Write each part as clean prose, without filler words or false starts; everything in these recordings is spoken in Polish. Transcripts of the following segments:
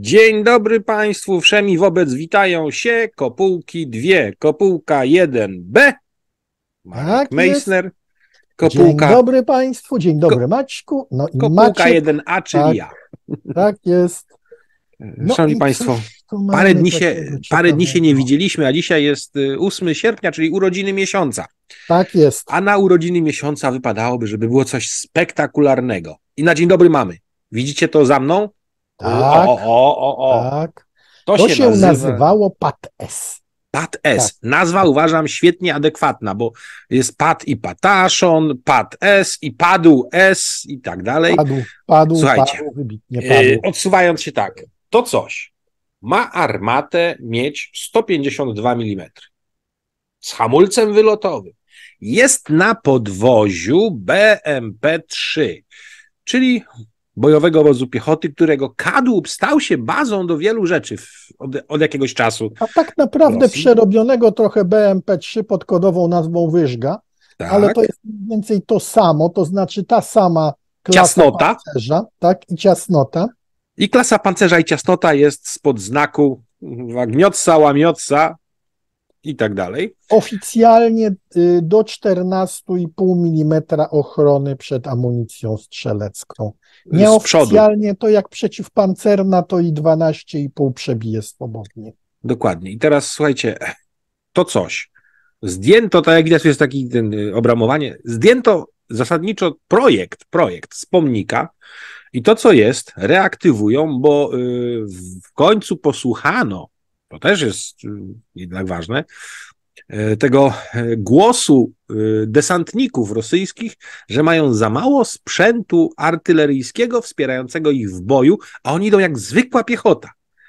Dzień dobry Państwu, wszemi wobec witają się kopułki 2, kopułka 1B, Marek Tak Meissner, Dzień dobry Państwu, dzień dobry Maćku, no i kopułka Maciek. 1A, czyli tak, ja. Tak jest. No Szanowni i Państwo, tu parę mamy dni takiego się nie ciekawego. widzieliśmy, a dzisiaj jest 8 sierpnia, czyli urodziny miesiąca. Tak jest. A na urodziny miesiąca wypadałoby, żeby było coś spektakularnego. I na dzień dobry mamy. Widzicie to za mną? Tak, O. tak. To To się się nazywa nazywało PAT-S. Pat S. Tak. Nazwa uważam świetnie adekwatna, bo jest Pat i Pataszon, Pat S i Padł S i tak dalej. Słuchajcie, wybitnie padł. odsuwając się tak, to coś ma armatę mieć 152 mm z hamulcem wylotowym. Jest na podwoziu BMP-3, czyli bojowego wozu piechoty, którego kadłub stał się bazą do wielu rzeczy od jakiegoś czasu. A tak naprawdę Rosji. przerobionego trochę BMP-3 pod kodową nazwą Wyżga, Tak. ale to jest mniej więcej to samo, to znaczy ta sama klasa Ciasnota. pancerza, tak, i ciasnota. I klasa pancerza i ciasnota jest spod znaku gniotca, łamiotca i tak dalej. Oficjalnie do 14,5 mm ochrony przed amunicją strzelecką. Nieoficjalnie to jak przeciwpancerna to i 12,5 przebije swobodnie. Dokładnie. I teraz słuchajcie, to coś. Zdjęto, tak jak widać, jest taki obramowanie, zdjęto zasadniczo projekt z pomnika i to, co jest, reaktywują, bo w końcu posłuchano, to też jest jednak ważne, tego głosu desantników rosyjskich, że mają za mało sprzętu artyleryjskiego wspierającego ich w boju, a oni idą jak zwykła piechota.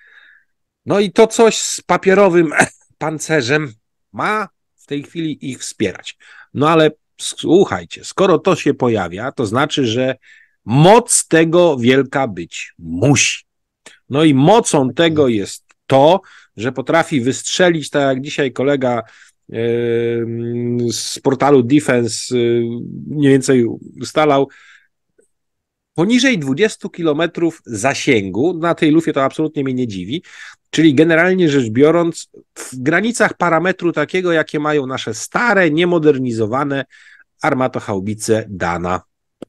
No i to coś z papierowym pancerzem ma w tej chwili ich wspierać. No ale słuchajcie, skoro to się pojawia, to znaczy, że moc tego wielka być musi. No i mocą tego jest to, że potrafi wystrzelić, tak jak dzisiaj kolega z portalu Defense mniej więcej ustalał, poniżej 20 kilometrów zasięgu, na tej lufie to absolutnie mnie nie dziwi, czyli generalnie rzecz biorąc w granicach parametru takiego, jakie mają nasze stare, niemodernizowane armatochaubice Dana.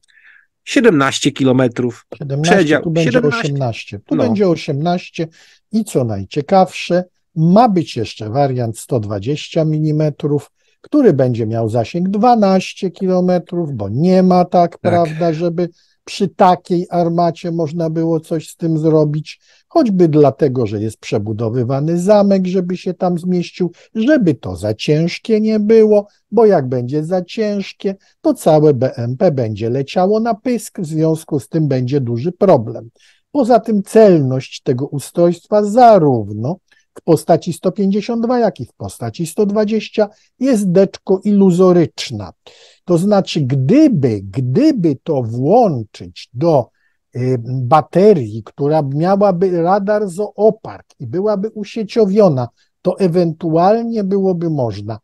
17 kilometrów. 17, tu będzie 18. Tu będzie 18 i co najciekawsze, ma być jeszcze wariant 120 mm, który będzie miał zasięg 12 km, bo nie ma tak, prawda, żeby przy takiej armacie można było coś z tym zrobić, choćby dlatego, że jest przebudowywany zamek, żeby się tam zmieścił, żeby to za ciężkie nie było, bo jak będzie za ciężkie, to całe BMP będzie leciało na pysk, w związku z tym będzie duży problem. Poza tym celność tego ustrojstwa zarówno w postaci 152, jak i w postaci 120 jest deczko iluzoryczna. To znaczy, gdyby to włączyć do baterii, która miałaby radar Zoopark i byłaby usieciowiona, to ewentualnie byłoby można.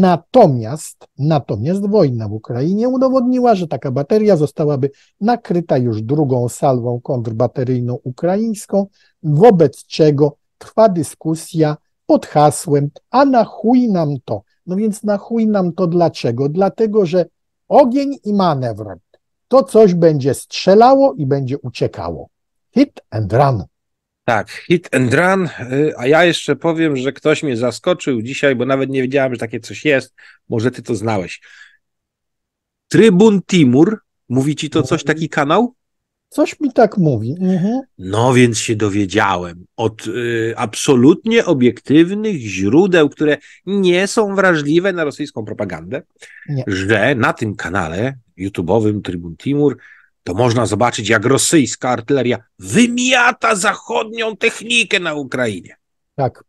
Natomiast wojna w Ukrainie udowodniła, że taka bateria zostałaby nakryta już drugą salwą kontrbateryjną ukraińską, wobec czego trwa dyskusja pod hasłem, a na chuj nam to? No więc na chuj nam to dlaczego? Dlatego, że ogień i manewr, to coś będzie strzelało i będzie uciekało. Hit and run. Tak, hit and run, a ja jeszcze powiem, że ktoś mnie zaskoczył dzisiaj, bo nawet nie wiedziałem, że takie coś jest. Może ty to znałeś. Trybun Timur, mówi ci to coś, taki kanał? Coś mi tak mówi. No więc się dowiedziałem od absolutnie obiektywnych źródeł, które nie są wrażliwe na rosyjską propagandę, że na tym kanale YouTube'owym Trybun Timur to można zobaczyć, jak rosyjska artyleria wymiata zachodnią technikę na Ukrainie. Tak.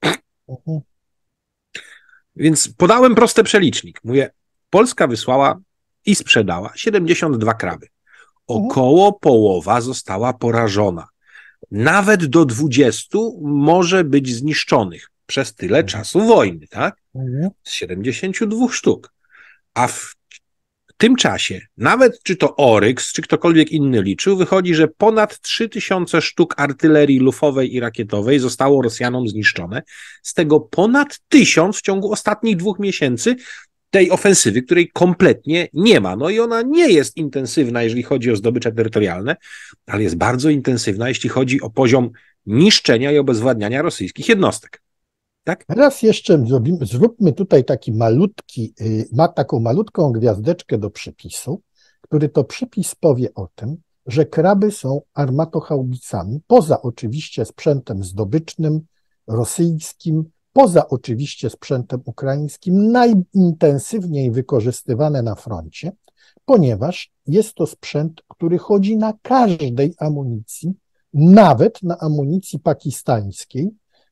Więc podałem prosty przelicznik. Mówię, Polska wysłała i sprzedała 72 kraby. Około połowa została porażona. Nawet do 20 może być zniszczonych przez tyle czasu wojny, tak? Z 72 sztuk. A w tym czasie, nawet czy to Oryx, czy ktokolwiek inny liczył, wychodzi, że ponad 3000 sztuk artylerii lufowej i rakietowej zostało Rosjanom zniszczone. Z tego ponad 1000 w ciągu ostatnich 2 miesięcy tej ofensywy, której kompletnie nie ma. No i ona nie jest intensywna, jeżeli chodzi o zdobycze terytorialne, ale jest bardzo intensywna, jeśli chodzi o poziom niszczenia i obezwładniania rosyjskich jednostek. Tak? Teraz jeszcze zróbmy tutaj taką malutką gwiazdeczkę do przepisu, który to przepis powie o tym, że kraby są armatohaubicami, poza oczywiście sprzętem zdobycznym, rosyjskim, poza oczywiście sprzętem ukraińskim, najintensywniej wykorzystywane na froncie, ponieważ jest to sprzęt, który chodzi na każdej amunicji, nawet na amunicji pakistańskiej,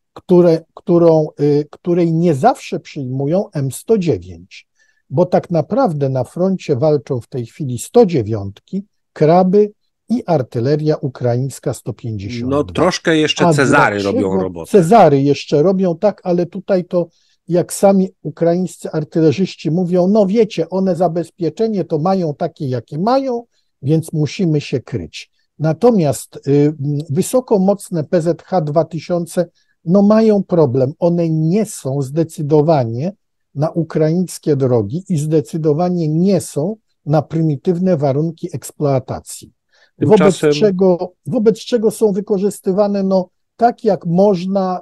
której nie zawsze przyjmują M109, bo tak naprawdę na froncie walczą w tej chwili 109, kraby i artyleria ukraińska 150. No troszkę jeszcze Cezary robią robotę. Cezary jeszcze robią, tak, ale tutaj to jak sami ukraińscy artylerzyści mówią, no wiecie, one zabezpieczenie to mają takie, jakie mają, więc musimy się kryć. Natomiast wysokomocne PZH-2000 no mają problem. One nie są zdecydowanie na ukraińskie drogi i zdecydowanie nie są na prymitywne warunki eksploatacji. Wobec czego są wykorzystywane no, tak jak można,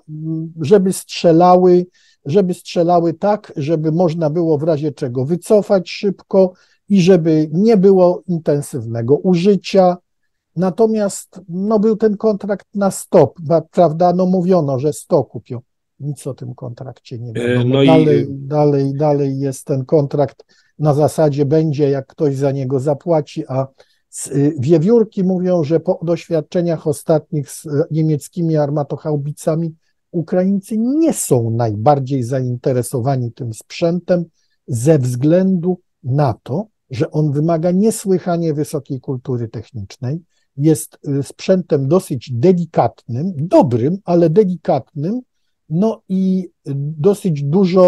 żeby strzelały tak, żeby można było w razie czego wycofać szybko i żeby nie było intensywnego użycia. Natomiast no, był ten kontrakt na 100, prawda? No mówiono, że 100 kupią. Nic o tym kontrakcie nie wiadomo. No dalej jest ten kontrakt na zasadzie będzie, jak ktoś za niego zapłaci, a wiewiórki mówią, że po doświadczeniach ostatnich z niemieckimi armatohaubicami Ukraińcy nie są najbardziej zainteresowani tym sprzętem ze względu na to, że on wymaga niesłychanie wysokiej kultury technicznej, jest sprzętem dosyć delikatnym, dobrym, ale delikatnym, no i dosyć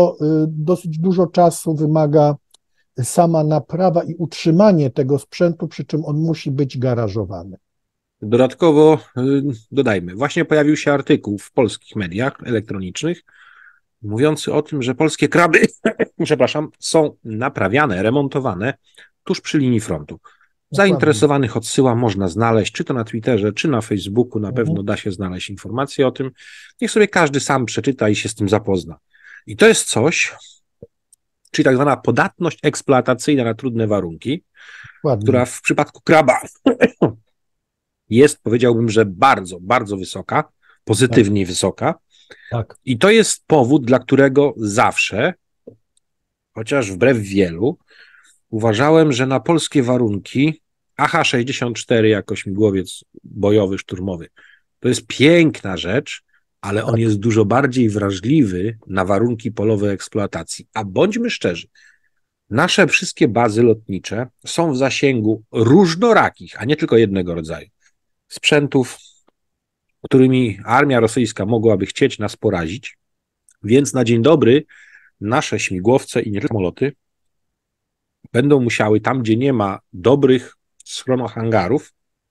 dużo czasu wymaga sama naprawa i utrzymanie tego sprzętu, przy czym on musi być garażowany. Dodatkowo dodajmy, właśnie pojawił się artykuł w polskich mediach elektronicznych mówiący o tym, że polskie kraby, przepraszam, są naprawiane, remontowane tuż przy linii frontu. Zainteresowanych odsyłam, można znaleźć, czy to na Twitterze, czy na Facebooku, na pewno da się znaleźć informacje o tym. Niech sobie każdy sam przeczyta i się z tym zapozna. I to jest coś, czyli tak zwana podatność eksploatacyjna na trudne warunki, która w przypadku kraba jest, powiedziałbym, że bardzo, bardzo wysoka, pozytywnie wysoka. Tak. I to jest powód, dla którego zawsze, chociaż wbrew wielu, uważałem, że na polskie warunki AH-64 jako śmigłowiec bojowy, szturmowy, to jest piękna rzecz, ale on jest dużo bardziej wrażliwy na warunki polowej eksploatacji. A bądźmy szczerzy, nasze wszystkie bazy lotnicze są w zasięgu różnorakich, a nie tylko jednego rodzaju sprzętów, którymi armia rosyjska mogłaby chcieć nas porazić, więc na dzień dobry nasze śmigłowce i nie tylko samoloty będą musiały tam, gdzie nie ma dobrych schronohangarów,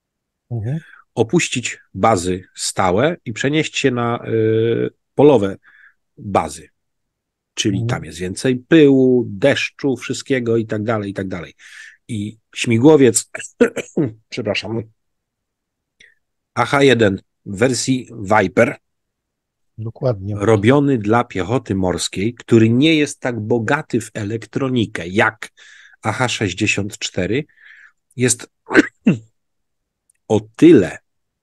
opuścić bazy stałe i przenieść się na polowe bazy. Czyli tam jest więcej pyłu, deszczu, wszystkiego i tak dalej, i tak dalej. I śmigłowiec, przepraszam, AH-1 w wersji Viper, dokładnie, robiony dla piechoty morskiej, który nie jest tak bogaty w elektronikę jak AH-64, jest o tyle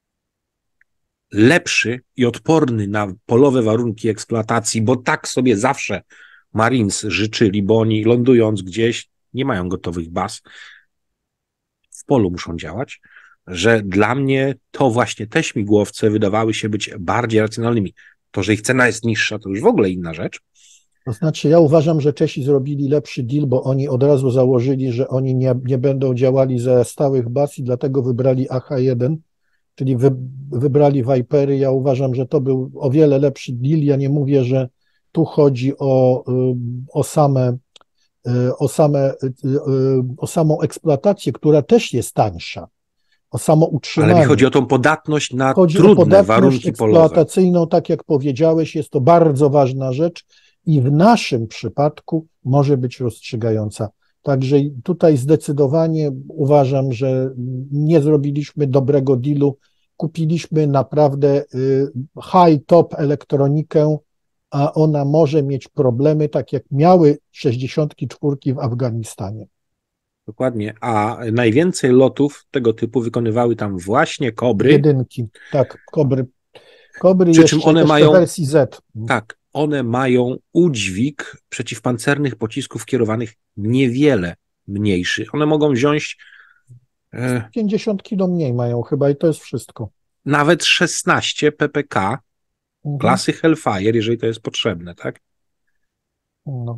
lepszy i odporny na polowe warunki eksploatacji, bo tak sobie zawsze Marines życzyli, bo oni lądując gdzieś nie mają gotowych baz, w polu muszą działać, że dla mnie to właśnie te śmigłowce wydawały się być bardziej racjonalnymi. To, że ich cena jest niższa, to już w ogóle inna rzecz. To znaczy, ja uważam, że Czesi zrobili lepszy deal, bo oni od razu założyli, że oni nie będą działali ze stałych baz i dlatego wybrali AH-1, czyli wybrali Vipery. Ja uważam, że to był o wiele lepszy deal. Ja nie mówię, że tu chodzi o o samą eksploatację, która też jest tańsza, o samo utrzymanie. Ale mi chodzi o tą podatność na Chodzi o trudne podatność warunki polowe. eksploatacyjną, tak jak powiedziałeś, jest to bardzo ważna rzecz i w naszym przypadku może być rozstrzygająca. Także tutaj zdecydowanie uważam, że nie zrobiliśmy dobrego dealu. Kupiliśmy naprawdę high-top elektronikę, a ona może mieć problemy, tak jak miały 64 w Afganistanie. Dokładnie, a najwięcej lotów tego typu wykonywały tam właśnie Kobry. Jedynki, tak, Kobry. Kobry Przy czym jeszcze, one jeszcze mają, wersji Z. tak, one mają udźwig przeciwpancernych pocisków kierowanych niewiele mniejszy. One mogą wziąć 50 kilo mniej mają chyba i to jest wszystko. nawet 16 ppk klasy Hellfire, jeżeli to jest potrzebne, tak? No.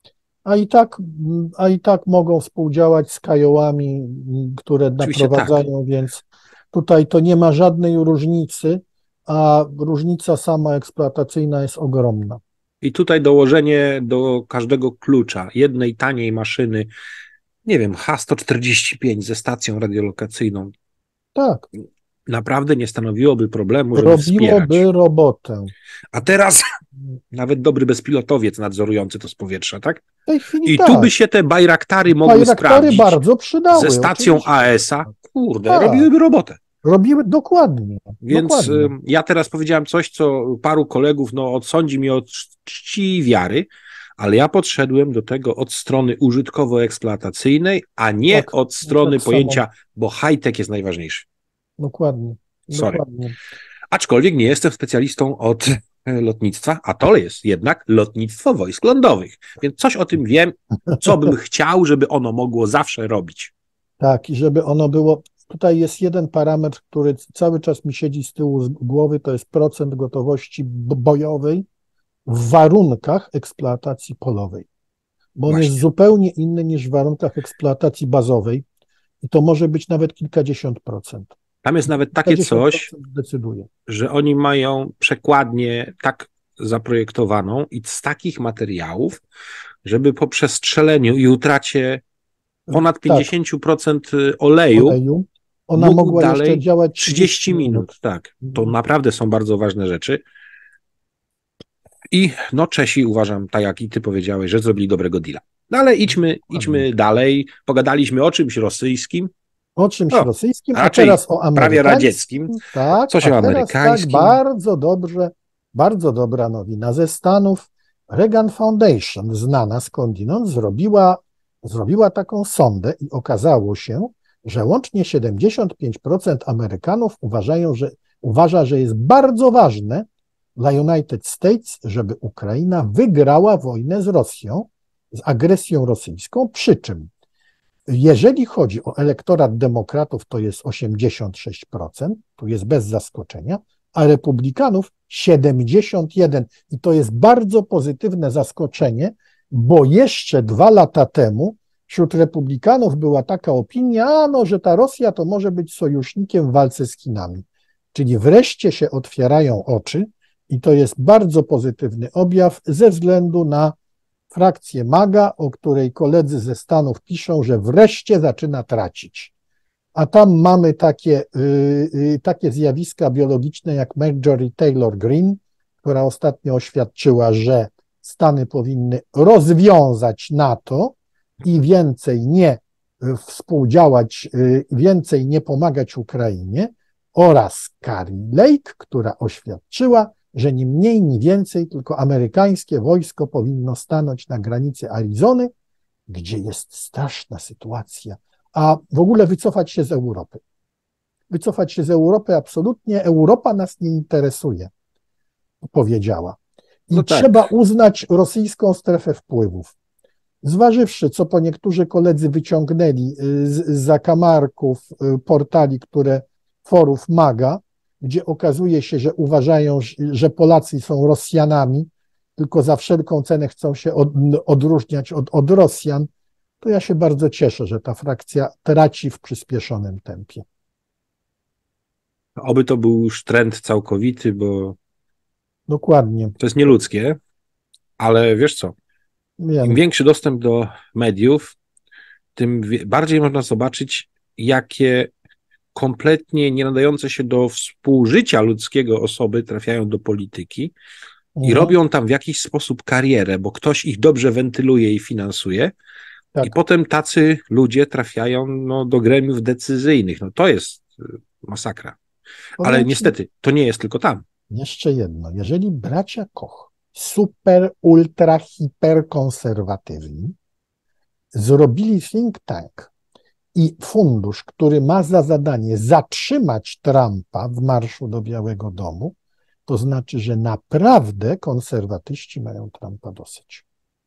A i tak mogą współdziałać z Kiołami, które Oczywiście naprowadzają, tak. więc tutaj to nie ma żadnej różnicy, a różnica sama eksploatacyjna jest ogromna. I tutaj dołożenie do każdego klucza jednej taniej maszyny, nie wiem, H-145 ze stacją radiolokacyjną, Tak. naprawdę nie stanowiłoby problemu, żeby wspierać. Robiłoby robotę. A teraz nawet dobry bezpilotowiec nadzorujący to z powietrza, tak? W tej chwili I tak. tu by się te Bajraktory mogły sprawdzić bardzo przydały, ze stacją oczywiście. AES-a. Kurde, Tak. robiłyby robotę. Robiły dokładnie. Więc dokładnie. ja teraz powiedziałem coś, co paru kolegów odsądzi mi od czci i wiary, ale ja podszedłem do tego od strony użytkowo-eksploatacyjnej, a nie Tak, od strony tak pojęcia, samo. bo high-tech jest najważniejszy. Dokładnie. Sorry. Dokładnie. Aczkolwiek nie jestem specjalistą od lotnictwa, a to jest jednak lotnictwo wojsk lądowych. Więc coś o tym wiem, co bym chciał, żeby ono mogło zawsze robić. Tak, i żeby ono było. Tutaj jest jeden parametr, który cały czas mi siedzi z tyłu głowy, to jest procent gotowości bojowej w warunkach eksploatacji polowej. Bo on jest zupełnie inny niż w warunkach eksploatacji bazowej i to może być nawet kilkadziesiąt procent. Tam jest nawet takie coś, decyduje. że oni mają przekładnię tak zaprojektowaną i z takich materiałów, żeby po przestrzeleniu i utracie ponad 50% oleju ona mogła dalej jeszcze działać 30 minut. Tak, to naprawdę są bardzo ważne rzeczy. I Czesi uważam, tak jak i ty powiedziałeś, że zrobili dobrego deala. No ale idźmy dalej. Pogadaliśmy o czymś rosyjskim. O czymś rosyjskim, a raczej teraz o amerykańskim. Prawie radzieckim. Tak, coś o amerykańskim. Tak, bardzo dobra nowina ze Stanów. Reagan Foundation, znana skądinąd, zrobiła taką sondę i okazało się, że łącznie 75% Amerykanów uważa, że jest bardzo ważne dla United States, żeby Ukraina wygrała wojnę z Rosją, z agresją rosyjską, przy czym jeżeli chodzi o elektorat demokratów, to jest 86%, tu jest bez zaskoczenia, a republikanów 71%. I to jest bardzo pozytywne zaskoczenie, bo jeszcze 2 lata temu wśród republikanów była taka opinia, że ta Rosja to może być sojusznikiem w walce z Chinami. Czyli wreszcie się otwierają oczy i to jest bardzo pozytywny objaw ze względu na frakcję MAGA, o której koledzy ze Stanów piszą, że wreszcie zaczyna tracić. A tam mamy takie zjawiska biologiczne jak Marjorie Taylor Greene, która ostatnio oświadczyła, że Stany powinny rozwiązać NATO i więcej nie współdziałać, więcej nie pomagać Ukrainie, oraz Kari Lake, która oświadczyła, że ni mniej, ni więcej, tylko amerykańskie wojsko powinno stanąć na granicy Arizony, gdzie jest straszna sytuacja, a w ogóle wycofać się z Europy. Wycofać się z Europy absolutnie, Europa nas nie interesuje, powiedziała. I trzeba uznać rosyjską strefę wpływów. Zważywszy, co po niektórzy koledzy wyciągnęli z zakamarków portali, forów MAGA, gdzie okazuje się, że uważają, że Polacy są Rosjanami, tylko za wszelką cenę chcą się odróżniać od Rosjan, to ja się bardzo cieszę, że ta frakcja traci w przyspieszonym tempie. Oby to był już trend całkowity, bo dokładnie. To jest nieludzkie, ale wiesz co, Im większy dostęp do mediów, tym bardziej można zobaczyć, jakie kompletnie nie nadające się do współżycia ludzkiego osoby trafiają do polityki i robią tam w jakiś sposób karierę, bo ktoś ich dobrze wentyluje i finansuje. Tak. I potem tacy ludzie trafiają do gremiów decyzyjnych. To jest masakra. Ale niestety, to nie jest tylko tam. Jeszcze jedno. Jeżeli bracia Koch, super, ultra, hiperkonserwatywni, zrobili think tank i fundusz, który ma za zadanie zatrzymać Trumpa w marszu do Białego Domu, to znaczy, że naprawdę konserwatyści mają Trumpa dosyć.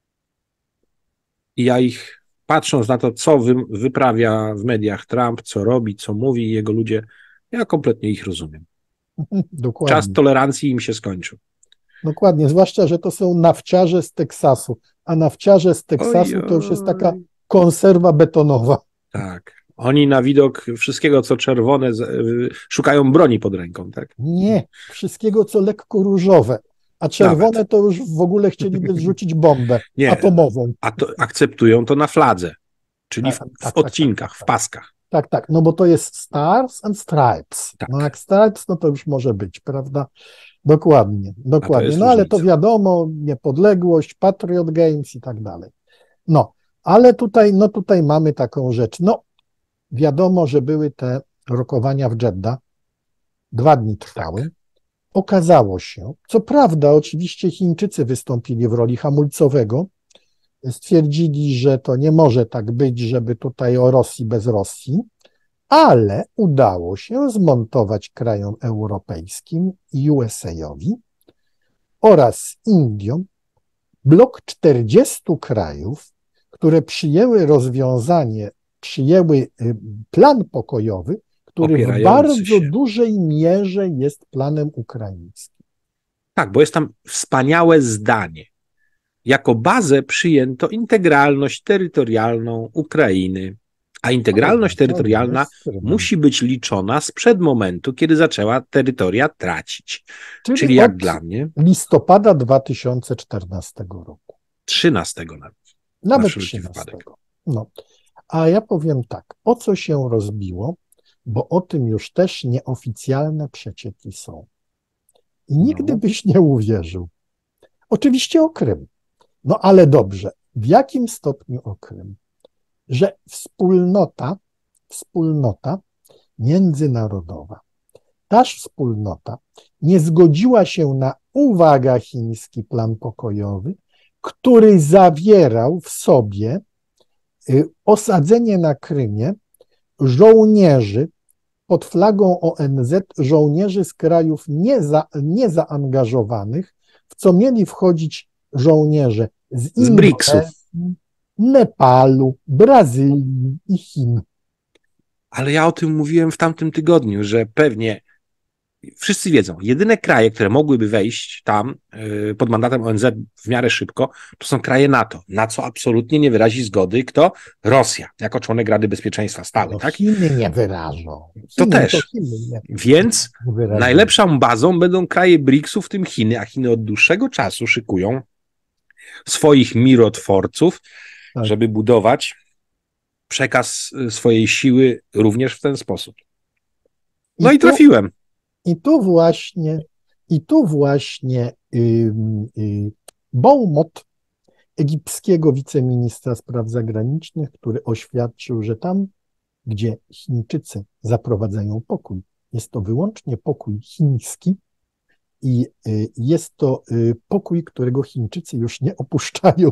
I ja ich, patrząc na to, co wyprawia w mediach Trump, co robi, co mówi jego ludzie, ja kompletnie ich rozumiem. Dokładnie. Czas tolerancji im się skończył. Dokładnie, zwłaszcza, że to są nawciarze z Teksasu, a nawciarze z Teksasu to już jest taka konserwa betonowa. Tak. Oni na widok wszystkiego, co czerwone, szukają broni pod ręką, tak? Nie, wszystkiego, co lekko różowe. A czerwone nawet. To już w ogóle chcieliby zrzucić bombę atomową. A to akceptują to na fladze, czyli w odcinkach, w paskach. Tak, bo to jest Stars and Stripes. Tak. Jak Stripes, to już może być, prawda? Dokładnie. Ale to wiadomo, niepodległość, Patriot Games i tak dalej. Ale tutaj mamy taką rzecz. Wiadomo, że były te rokowania w Jeddah, 2 dni trwały. Tak. Okazało się, co prawda oczywiście Chińczycy wystąpili w roli hamulcowego, stwierdzili, że to nie może tak być, żeby tutaj o Rosji bez Rosji, ale udało się zmontować krajom europejskim i USA-owi oraz Indiom blok 40 krajów, które przyjęły plan pokojowy, który w bardzo dużej mierze jest planem ukraińskim. Tak, bo jest tam wspaniałe zdanie. Jako bazę przyjęto integralność terytorialną Ukrainy, a integralność terytorialna musi być liczona sprzed momentu, kiedy zaczęła terytoria tracić. Czyli jak dla mnie... listopada 2014 roku. 13 nawet 13. A ja powiem tak, o co się rozbiło, bo o tym już też nieoficjalne przecieki są. I nigdy byś nie uwierzył. Oczywiście o Krym. Ale dobrze, w jakim stopniu o Krym? Że wspólnota międzynarodowa, ta wspólnota nie zgodziła się na, uwaga, chiński plan pokojowy, który zawierał w sobie osadzenie na Krymie żołnierzy pod flagą ONZ, żołnierzy z krajów niezaangażowanych, w co mieli wchodzić żołnierze z BRICS-ów, Nepalu, Brazylii i Chin. Ale ja o tym mówiłem w tamtym tygodniu, że pewnie wszyscy wiedzą, jedyne kraje, które mogłyby wejść tam pod mandatem ONZ w miarę szybko, to są kraje NATO, na co absolutnie nie wyrazi zgody kto? Rosja, jako członek Rady Bezpieczeństwa stałej. Tak? Chiny nie wyrażą. To też. Więc najlepszą bazą będą kraje BRICS-u, w tym Chiny, a Chiny od dłuższego czasu szykują swoich mirotworców, żeby budować przekaz swojej siły również w ten sposób. I trafiłem. I tu właśnie Beaumont, egipskiego wiceministra spraw zagranicznych, który oświadczył, że tam, gdzie Chińczycy zaprowadzają pokój, jest to wyłącznie pokój chiński i jest to pokój, którego Chińczycy już nie opuszczają.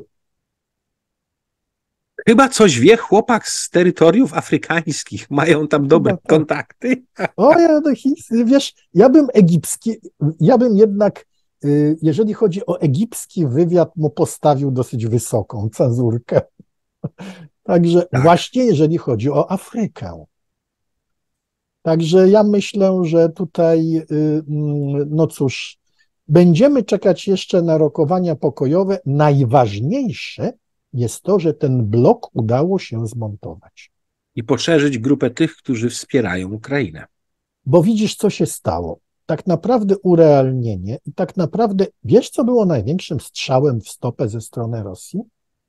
Chyba coś wie chłopak z terytoriów afrykańskich. Mają tam dobre kontakty. Wiesz, ja bym jednak, jeżeli chodzi o egipski wywiad, mu postawił dosyć wysoką cezurkę. Także właśnie jeżeli chodzi o Afrykę. Także ja myślę, że tutaj, cóż, będziemy czekać jeszcze na rokowania pokojowe. Najważniejsze jest to, że ten blok udało się zmontować. I poszerzyć grupę tych, którzy wspierają Ukrainę. Bo widzisz, co się stało. Tak naprawdę urealnienie i tak naprawdę, wiesz, co było największym strzałem w stopę ze strony Rosji?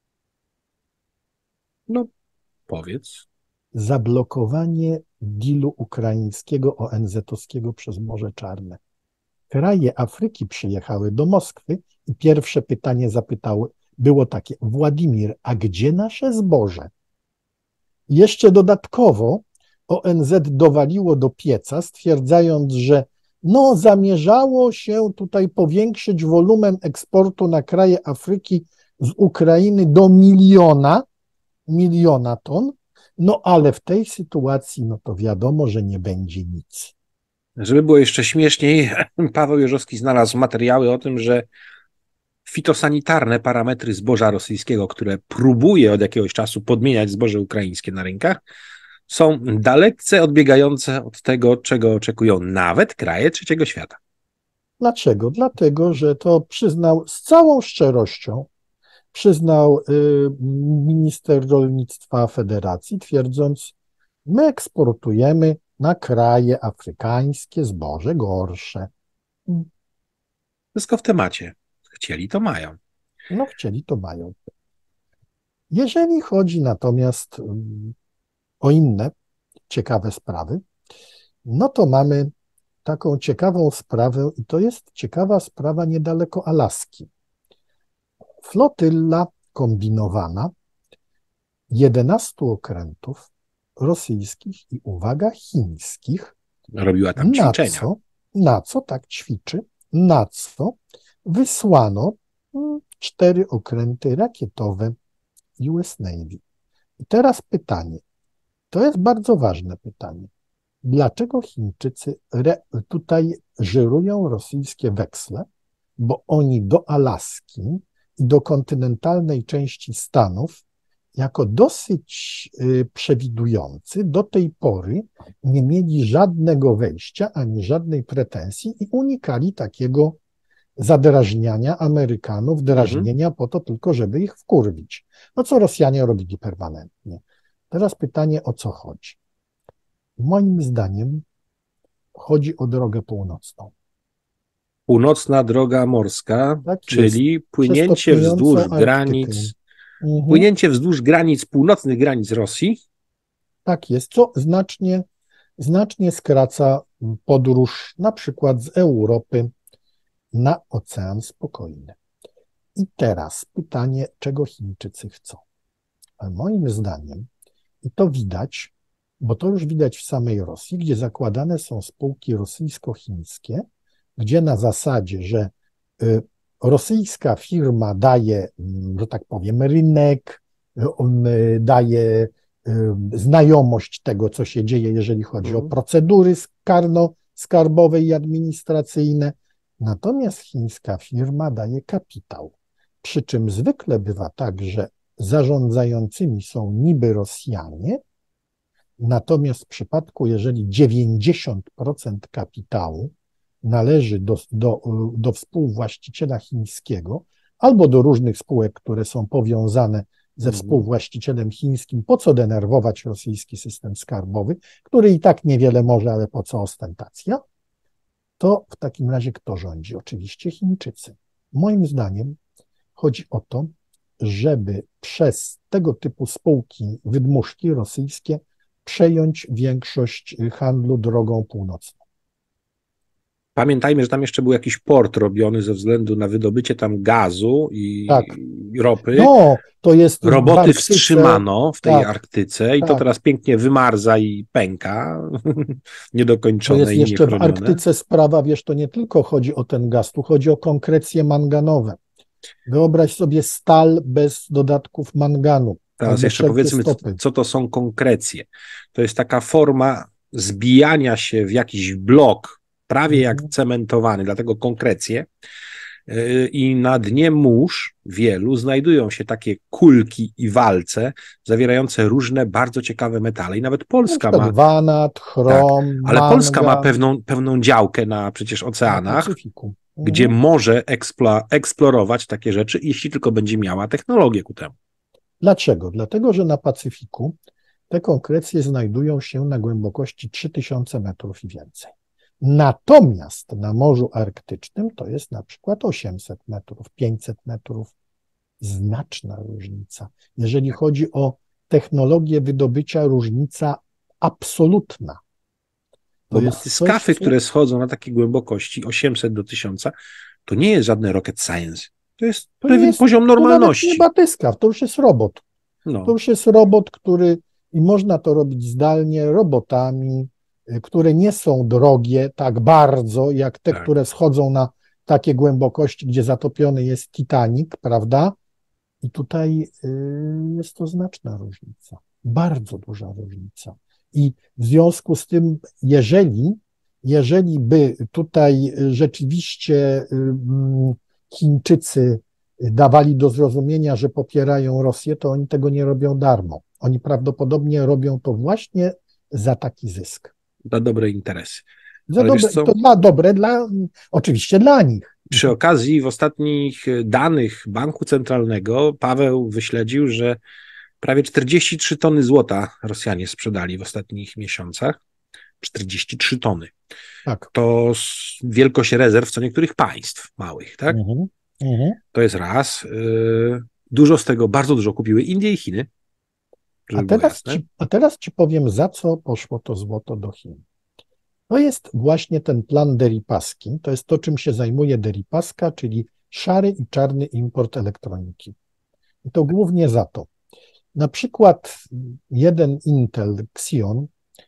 No, powiedz. Zablokowanie dealu ukraińskiego ONZ-owskiego przez Morze Czarne. Kraje Afryki przyjechały do Moskwy i pierwsze pytanie było takie: Władimir, a gdzie nasze zboże? Jeszcze dodatkowo ONZ dowaliło do pieca, stwierdzając, że zamierzało się tutaj powiększyć wolumen eksportu na kraje Afryki z Ukrainy do miliona ton, ale w tej sytuacji, to wiadomo, że nie będzie nic. Żeby było jeszcze śmieszniej, Paweł Jeżowski znalazł materiały o tym, że fitosanitarne parametry zboża rosyjskiego, które próbuje od jakiegoś czasu podmieniać zboże ukraińskie na rynkach, są dalece odbiegające od tego, czego oczekują nawet kraje trzeciego świata. Dlaczego? Dlatego, że to przyznał z całą szczerością, minister rolnictwa Federacji, twierdząc: my eksportujemy na kraje afrykańskie zboże gorsze. Wszystko w temacie. Chcieli, to mają. Chcieli, to mają. Jeżeli chodzi natomiast o inne ciekawe sprawy, to mamy taką ciekawą sprawę i to jest ciekawa sprawa niedaleko Alaski. Flotylla kombinowana 11 okrętów rosyjskich i, uwaga, chińskich robiła tam ćwiczenia. Na co tak ćwiczy? Na co wysłano 4 okręty rakietowe US Navy. I teraz pytanie, to jest bardzo ważne pytanie. Dlaczego Chińczycy tutaj żyrują rosyjskie weksle? Bo oni do Alaski i do kontynentalnej części Stanów jako dosyć przewidujący do tej pory nie mieli żadnego wejścia ani żadnej pretensji i unikali takiego zadrażniania Amerykanów, drażnienia po to tylko, żeby ich wkurwić. Co Rosjanie robili permanentnie. Teraz pytanie, o co chodzi? Moim zdaniem chodzi o drogę północną. Północna droga morska, Tak czyli płynięcie wzdłuż granic, północnych granic Rosji. Tak jest, co znacznie skraca podróż na przykład z Europy na Ocean Spokojny. I teraz pytanie, czego Chińczycy chcą? Ale moim zdaniem, i to widać, bo to już widać w samej Rosji, gdzie zakładane są spółki rosyjsko-chińskie, gdzie na zasadzie, że rosyjska firma daje, że tak powiem, rynek, daje znajomość tego, co się dzieje, jeżeli chodzi o procedury karno-skarbowe i administracyjne, natomiast chińska firma daje kapitał. Przy czym zwykle bywa tak, że zarządzającymi są niby Rosjanie, natomiast w przypadku, jeżeli 90% kapitału należy do współwłaściciela chińskiego albo do różnych spółek, które są powiązane ze współwłaścicielem chińskim, po co denerwować rosyjski system skarbowy, który i tak niewiele może, ale po co ostentacja, to w takim razie kto rządzi? Oczywiście Chińczycy. Moim zdaniem chodzi o to, żeby przez tego typu spółki, wydmuszki rosyjskie przejąć większość handlu drogą północną. Pamiętajmy, że tam jeszcze był jakiś port robiony ze względu na wydobycie tam gazu i ropy. To jest roboty wstrzymano w tej Arktyce i to teraz pięknie wymarza i pęka, niedokończone. To jest jeszcze w Arktyce sprawa, to nie tylko chodzi o ten gaz, tu chodzi o konkrecje manganowe. Wyobraź sobie stal bez dodatków manganu. Teraz jeszcze powiedzmy, co to są konkrecje. To jest taka forma zbijania się w jakiś blok, prawie jak cementowany, dlatego konkrecje. I na dnie mórz wielu znajdują się takie kulki i walce zawierające różne bardzo ciekawe metale. I nawet Polska ma wanat, chrom, ale Polska ma pewną działkę na przecież oceanach, gdzie może eksplorować takie rzeczy, jeśli tylko będzie miała technologię ku temu. Dlaczego? Dlatego, że na Pacyfiku te konkrecje znajdują się na głębokości 3000 metrów i więcej. Natomiast na Morzu Arktycznym to jest na przykład 800 metrów, 500 metrów. Znaczna różnica. Jeżeli chodzi o technologię wydobycia różnica absolutna. Bo batyskafy, które schodzą na takie głębokości 800 do 1000, to nie jest żadne rocket science. To jest pewien poziom normalności. To nawet nie batyskaw, to już jest robot. No. To już jest robot, który, i można to robić zdalnie, robotami, które nie są drogie tak bardzo, jak te, które schodzą na takie głębokości, gdzie zatopiony jest Titanic, prawda? I tutaj jest to znaczna różnica, bardzo duża różnica. I w związku z tym, jeżeli by tutaj rzeczywiście Chińczycy dawali do zrozumienia, że popierają Rosję, to oni tego nie robią darmo. Oni prawdopodobnie robią to właśnie za taki zysk. Za dobre interesy. Oczywiście dla nich. Przy okazji w ostatnich danych Banku Centralnego Paweł wyśledził, że prawie 43 tony złota Rosjanie sprzedali w ostatnich miesiącach. 43 tony. Tak. To wielkość rezerw co niektórych państw małych, tak? To jest raz. Dużo z tego, bardzo dużo kupiły Indie i Chiny. A teraz ci powiem, za co poszło to złoto do Chin. To jest właśnie ten plan Deripaski. To jest to, czym się zajmuje Deripaska, czyli szary i czarny import elektroniki. I to głównie za to. Na przykład jeden Intel Xeon,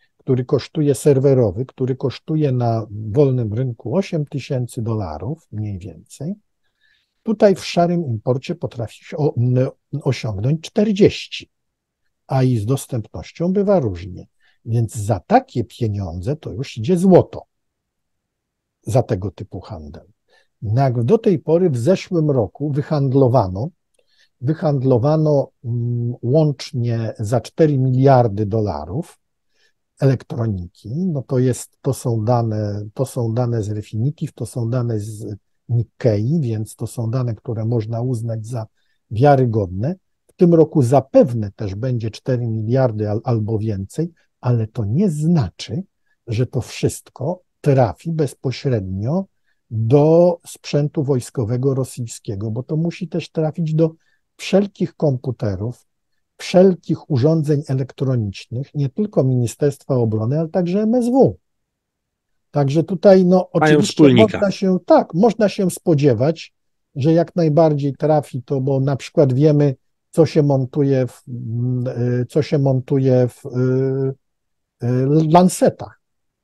który kosztuje na wolnym rynku $8,000 mniej więcej, tutaj w szarym imporcie potrafi się osiągnąć 40, a i z dostępnością bywa różnie. Więc za takie pieniądze to już idzie złoto, za tego typu handel. Jak do tej pory w zeszłym roku wyhandlowano łącznie za $4 miliardy elektroniki. No to są dane z Refinitiv, to są dane z Nikkei, więc to są dane, które można uznać za wiarygodne. W tym roku zapewne też będzie 4 miliardy albo więcej, ale to nie znaczy, że to wszystko trafi bezpośrednio do sprzętu wojskowego rosyjskiego, bo to musi też trafić do wszelkich komputerów, wszelkich urządzeń elektronicznych, nie tylko Ministerstwa Obrony, ale także MSW. Także tutaj, no oczywiście można się spodziewać, że jak najbardziej trafi to, bo na przykład wiemy, co się montuje w Lancetach.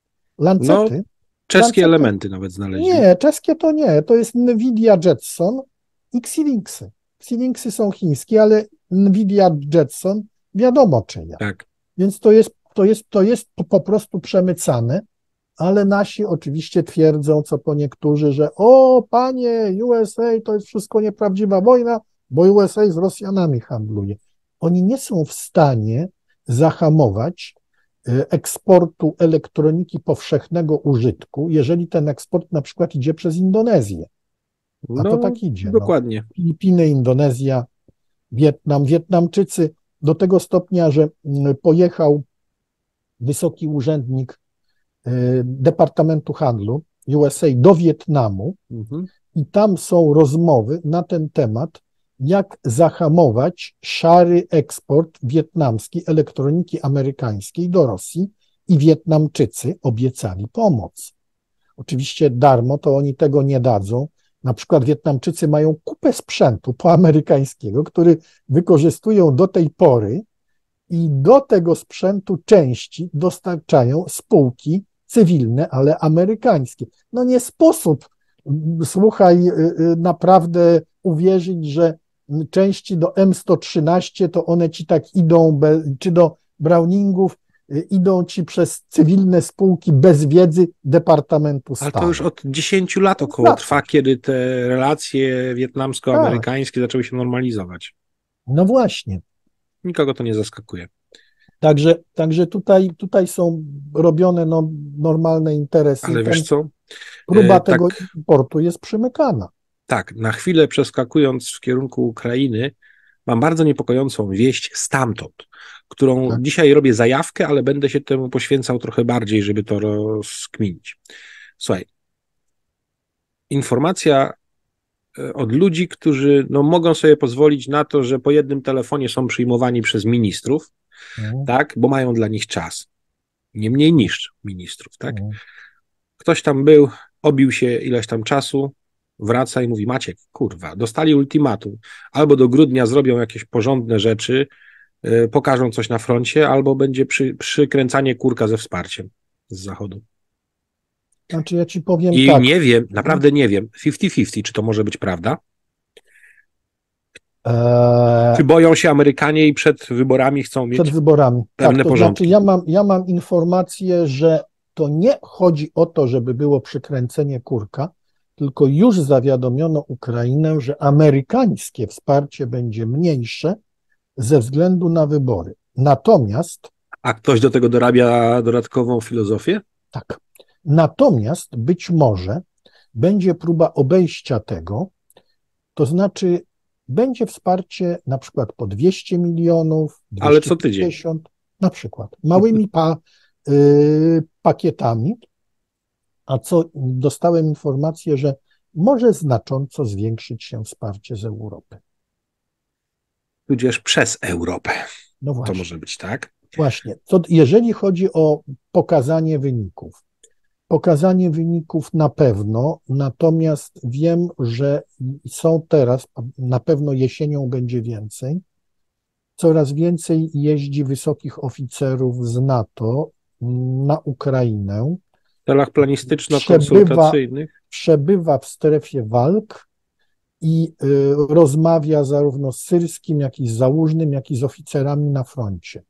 Czeskie elementy nawet znaleźli. Nie, czeskie to nie. To jest Nvidia Jetson i Xilinxy. Xilinxy są chińskie, ale Nvidia Jetson wiadomo czyja. Tak. Więc to jest po prostu przemycane, ale nasi oczywiście twierdzą, co po niektórzy, że panie, USA to jest wszystko nieprawdziwa wojna, bo USA z Rosjanami handluje. Oni nie są w stanie zahamować eksportu elektroniki powszechnego użytku, jeżeli ten eksport na przykład idzie przez Indonezję. A to tak idzie. Dokładnie. Filipiny, Indonezja, Wietnam. Wietnamczycy do tego stopnia, że pojechał wysoki urzędnik Departamentu Handlu USA do Wietnamu i tam są rozmowy na ten temat, jak zahamować szary eksport wietnamski elektroniki amerykańskiej do Rosji i Wietnamczycy obiecali pomoc. Oczywiście darmo to oni tego nie dadzą. Na przykład Wietnamczycy mają kupę sprzętu poamerykańskiego, który wykorzystują do tej pory i do tego sprzętu części dostarczają spółki cywilne, ale amerykańskie. No nie sposób, słuchaj, naprawdę uwierzyć, że części do M113 to one ci tak idą, czy do Browningów, idą ci przez cywilne spółki bez wiedzy Departamentu Stanu. Ale to już od 10 lat około trwa, kiedy te relacje wietnamsko-amerykańskie zaczęły się normalizować. No właśnie. Nikogo to nie zaskakuje. Także tutaj są robione normalne interesy. Ale wiesz co? Próba tego importu jest przymykana. Tak, na chwilę przeskakując w kierunku Ukrainy, mam bardzo niepokojącą wieść stamtąd, którą dzisiaj robię zajawkę, ale będę się temu poświęcał trochę bardziej, żeby to rozkminić. Słuchaj, informacja od ludzi, którzy no, mogą sobie pozwolić na to, że po jednym telefonie są przyjmowani przez ministrów, tak, bo mają dla nich czas. Nie mniej niż ministrów, tak? Ktoś tam był, obił się ileś tam czasu, wraca i mówi: Maciek, kurwa, dostali ultimatum. Albo do grudnia zrobią jakieś porządne rzeczy, pokażą coś na froncie, albo będzie przykręcanie kurka ze wsparciem z Zachodu. Znaczy ja ci powiem I tak. nie wiem, naprawdę nie wiem, 50-50, czy to może być prawda? Czy boją się Amerykanie i przed wyborami chcą mieć przed wyborami pewne porządki? Znaczy ja mam informację, że to nie chodzi o to, żeby było przykręcenie kurka, tylko już zawiadomiono Ukrainę, że amerykańskie wsparcie będzie mniejsze ze względu na wybory. Natomiast... A ktoś do tego dorabia dodatkową filozofię? Tak. Natomiast być może będzie próba obejścia tego, to znaczy będzie wsparcie na przykład po 200 milionów, 250, ale co tydzień. Na przykład małymi pakietami, a co dostałem informację, że może znacząco zwiększyć się wsparcie z Europy. Tudzież przez Europę. No właśnie. To może być tak? Właśnie. Jeżeli chodzi o pokazanie wyników na pewno, natomiast wiem, że są teraz, na pewno jesienią będzie więcej, coraz więcej jeździ wysokich oficerów z NATO na Ukrainę. W celach planistyczno-konsultacyjnych. Przebywa w strefie walk i rozmawia zarówno z Syrskim, jak i z Załużnym, jak i z oficerami na froncie.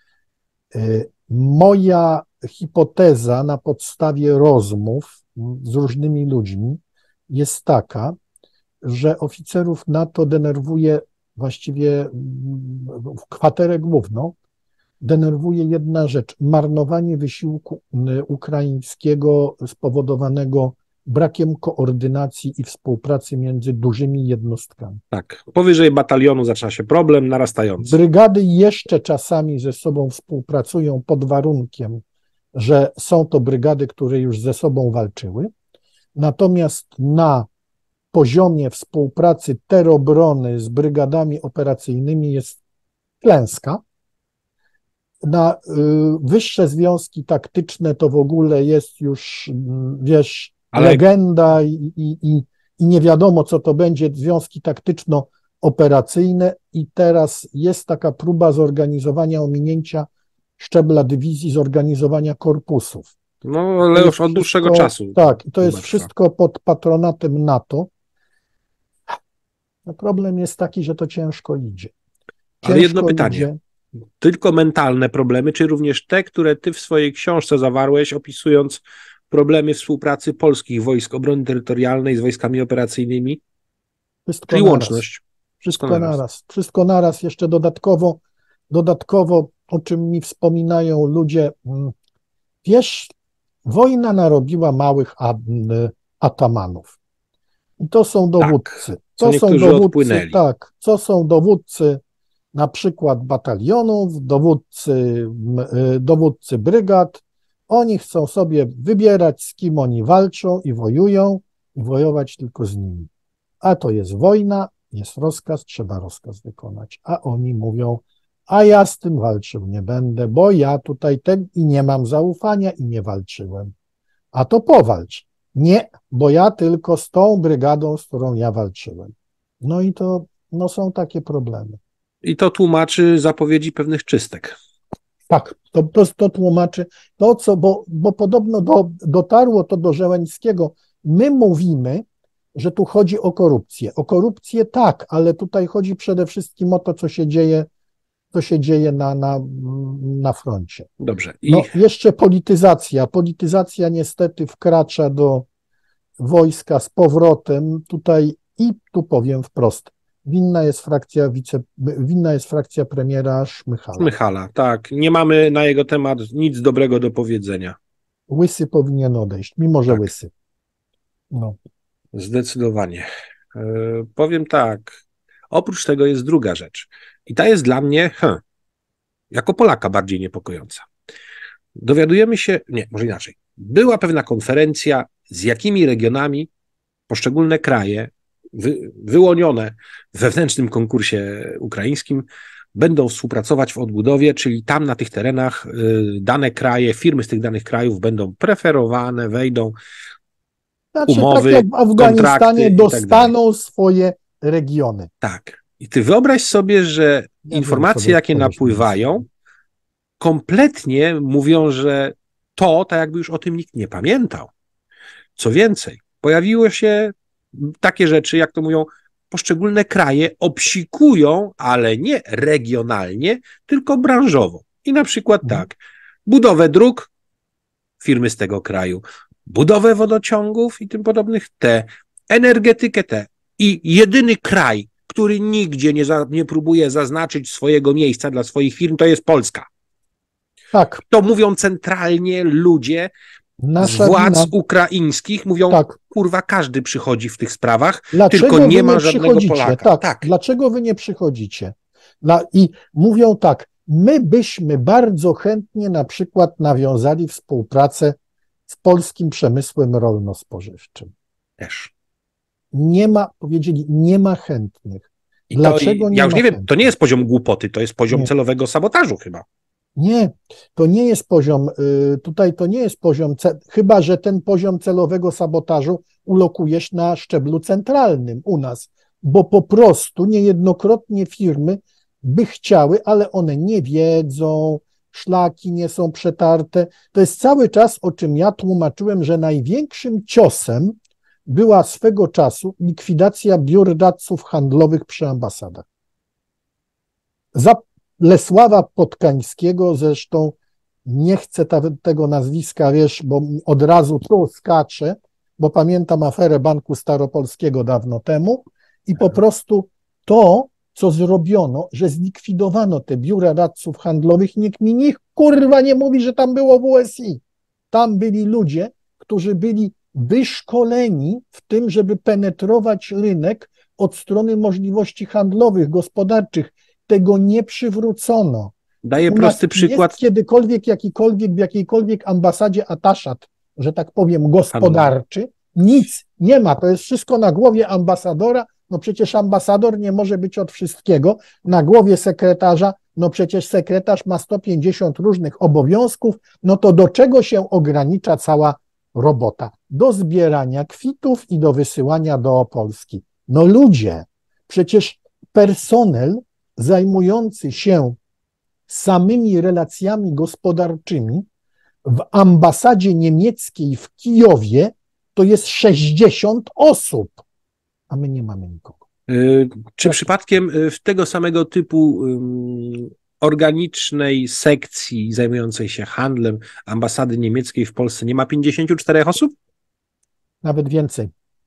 Moja hipoteza na podstawie rozmów z różnymi ludźmi jest taka, że oficerów NATO denerwuje właściwie kwaterę główną, denerwuje jedna rzecz: marnowanie wysiłku ukraińskiego spowodowanego brakiem koordynacji i współpracy między dużymi jednostkami. Tak, powyżej batalionu zaczyna się problem narastający. Brygady jeszcze czasami ze sobą współpracują pod warunkiem, że są to brygady, które już ze sobą walczyły, natomiast na poziomie współpracy terobrony z brygadami operacyjnymi jest klęska. Na wyższe związki taktyczne to w ogóle jest już, wiesz, legenda i nie wiadomo, co to będzie, związki taktyczno-operacyjne, i teraz jest taka próba zorganizowania, ominięcia szczebla dywizji, zorganizowania korpusów. No, ale już od dłuższego czasu. Tak, to jest wszystko pod patronatem NATO. No, problem jest taki, że to ciężko idzie. Ale jedno pytanie. Tylko mentalne problemy, czy również te, które ty w swojej książce zawarłeś, opisując problemy współpracy polskich wojsk obrony terytorialnej z wojskami operacyjnymi? Wszystko czyli naraz. Łączność. Wszystko naraz. Jeszcze dodatkowo, o czym mi wspominają ludzie, wiesz, wojna narobiła małych atamanów. I to są dowódcy. To są dowódcy na przykład batalionów, dowódcy brygad. Oni chcą sobie wybierać, z kim oni walczą i wojują, i wojować tylko z nimi. A to jest wojna, jest rozkaz, trzeba rozkaz wykonać. A oni mówią: a ja z tym walczył nie będę, bo ja tutaj i nie mam zaufania i nie walczyłem. A to powalcz. Nie, bo ja tylko z tą brygadą, z którą ja walczyłem. No i to są takie problemy. I to tłumaczy zapowiedzi pewnych czystek. Tak, to tłumaczy to, bo podobno dotarło to do Żeleńskiego. My mówimy, że tu chodzi o korupcję. O korupcję tak, ale tutaj chodzi przede wszystkim o to, co się dzieje na froncie. Dobrze. Jeszcze polityzacja. Polityzacja niestety wkracza do wojska z powrotem. Tu powiem wprost. Winna jest frakcja premiera Szmychala. Szmychala, tak. Nie mamy na jego temat nic dobrego do powiedzenia. Łysy powinien odejść, mimo że łysy. No. Zdecydowanie. Powiem tak. Oprócz tego jest druga rzecz. I ta jest dla mnie, jako Polaka, bardziej niepokojąca. Dowiadujemy się, może inaczej. Była pewna konferencja, z jakimi regionami poszczególne kraje wyłonione w wewnętrznym konkursie ukraińskim, będą współpracować w odbudowie, czyli tam na tych terenach dane kraje, firmy z tych danych krajów będą preferowane, wejdą umowy, tak jak w Afganistanie dostaną tak swoje regiony. Tak. I ty wyobraź sobie, że informacje, jakie napływają, kompletnie mówią, że to, tak jakby już o tym nikt nie pamiętał. Co więcej, pojawiły się takie rzeczy, jak to mówią, poszczególne kraje obsikują, ale nie regionalnie, tylko branżowo. I na przykład tak, budowę dróg, firmy z tego kraju, budowę wodociągów i tym podobnych, energetykę I jedyny kraj, który nigdzie nie próbuje zaznaczyć swojego miejsca dla swoich firm, to jest Polska. Tak. To mówią centralnie ludzie z władz ukraińskich, mówią, kurwa, każdy przychodzi w tych sprawach, tylko nie ma żadnego Polaka. Tak. Dlaczego wy nie przychodzicie? I mówią tak, my byśmy bardzo chętnie na przykład nawiązali współpracę z polskim przemysłem rolno-spożywczym. Też. Nie ma, powiedzieli, nie ma chętnych. Dlaczego nie ma? Ja już nie wiem, to nie jest poziom głupoty, to jest poziom celowego sabotażu chyba. Nie, to nie jest poziom, tutaj to nie jest poziom, chyba że ten poziom celowego sabotażu ulokujesz na szczeblu centralnym u nas, bo po prostu niejednokrotnie firmy by chciały, ale one nie wiedzą, szlaki nie są przetarte. To jest cały czas, o czym ja tłumaczyłem, że największym ciosem była swego czasu likwidacja biur radców handlowych przy ambasadach. Za Lesława Podkańskiego, zresztą nie chcę tego nazwiska, wiesz, bo od razu tu skaczę, bo pamiętam aferę Banku Staropolskiego dawno temu i po prostu to, co zrobiono, że zlikwidowano te biura radców handlowych, nikt kurwa nie mówi, że tam było WSI. Tam byli ludzie, którzy byli wyszkoleni w tym, żeby penetrować rynek od strony możliwości handlowych, gospodarczych. Tego nie przywrócono. Daję prosty przykład. Jest kiedykolwiek, w jakiejkolwiek ambasadzie ataszat, że tak powiem, gospodarczy, nic nie ma. To jest wszystko na głowie ambasadora. No przecież ambasador nie może być od wszystkiego. Na głowie sekretarza, no przecież sekretarz ma 150 różnych obowiązków. No to do czego się ogranicza cała robota? Do zbierania kwitów i do wysyłania do Polski. No ludzie, przecież personel zajmujący się samymi relacjami gospodarczymi w ambasadzie niemieckiej w Kijowie to jest 60 osób, a my nie mamy nikogo. Czy przypadkiem w tego samego typu organicznej sekcji zajmującej się handlem ambasady niemieckiej w Polsce nie ma 54 osób? Nawet więcej.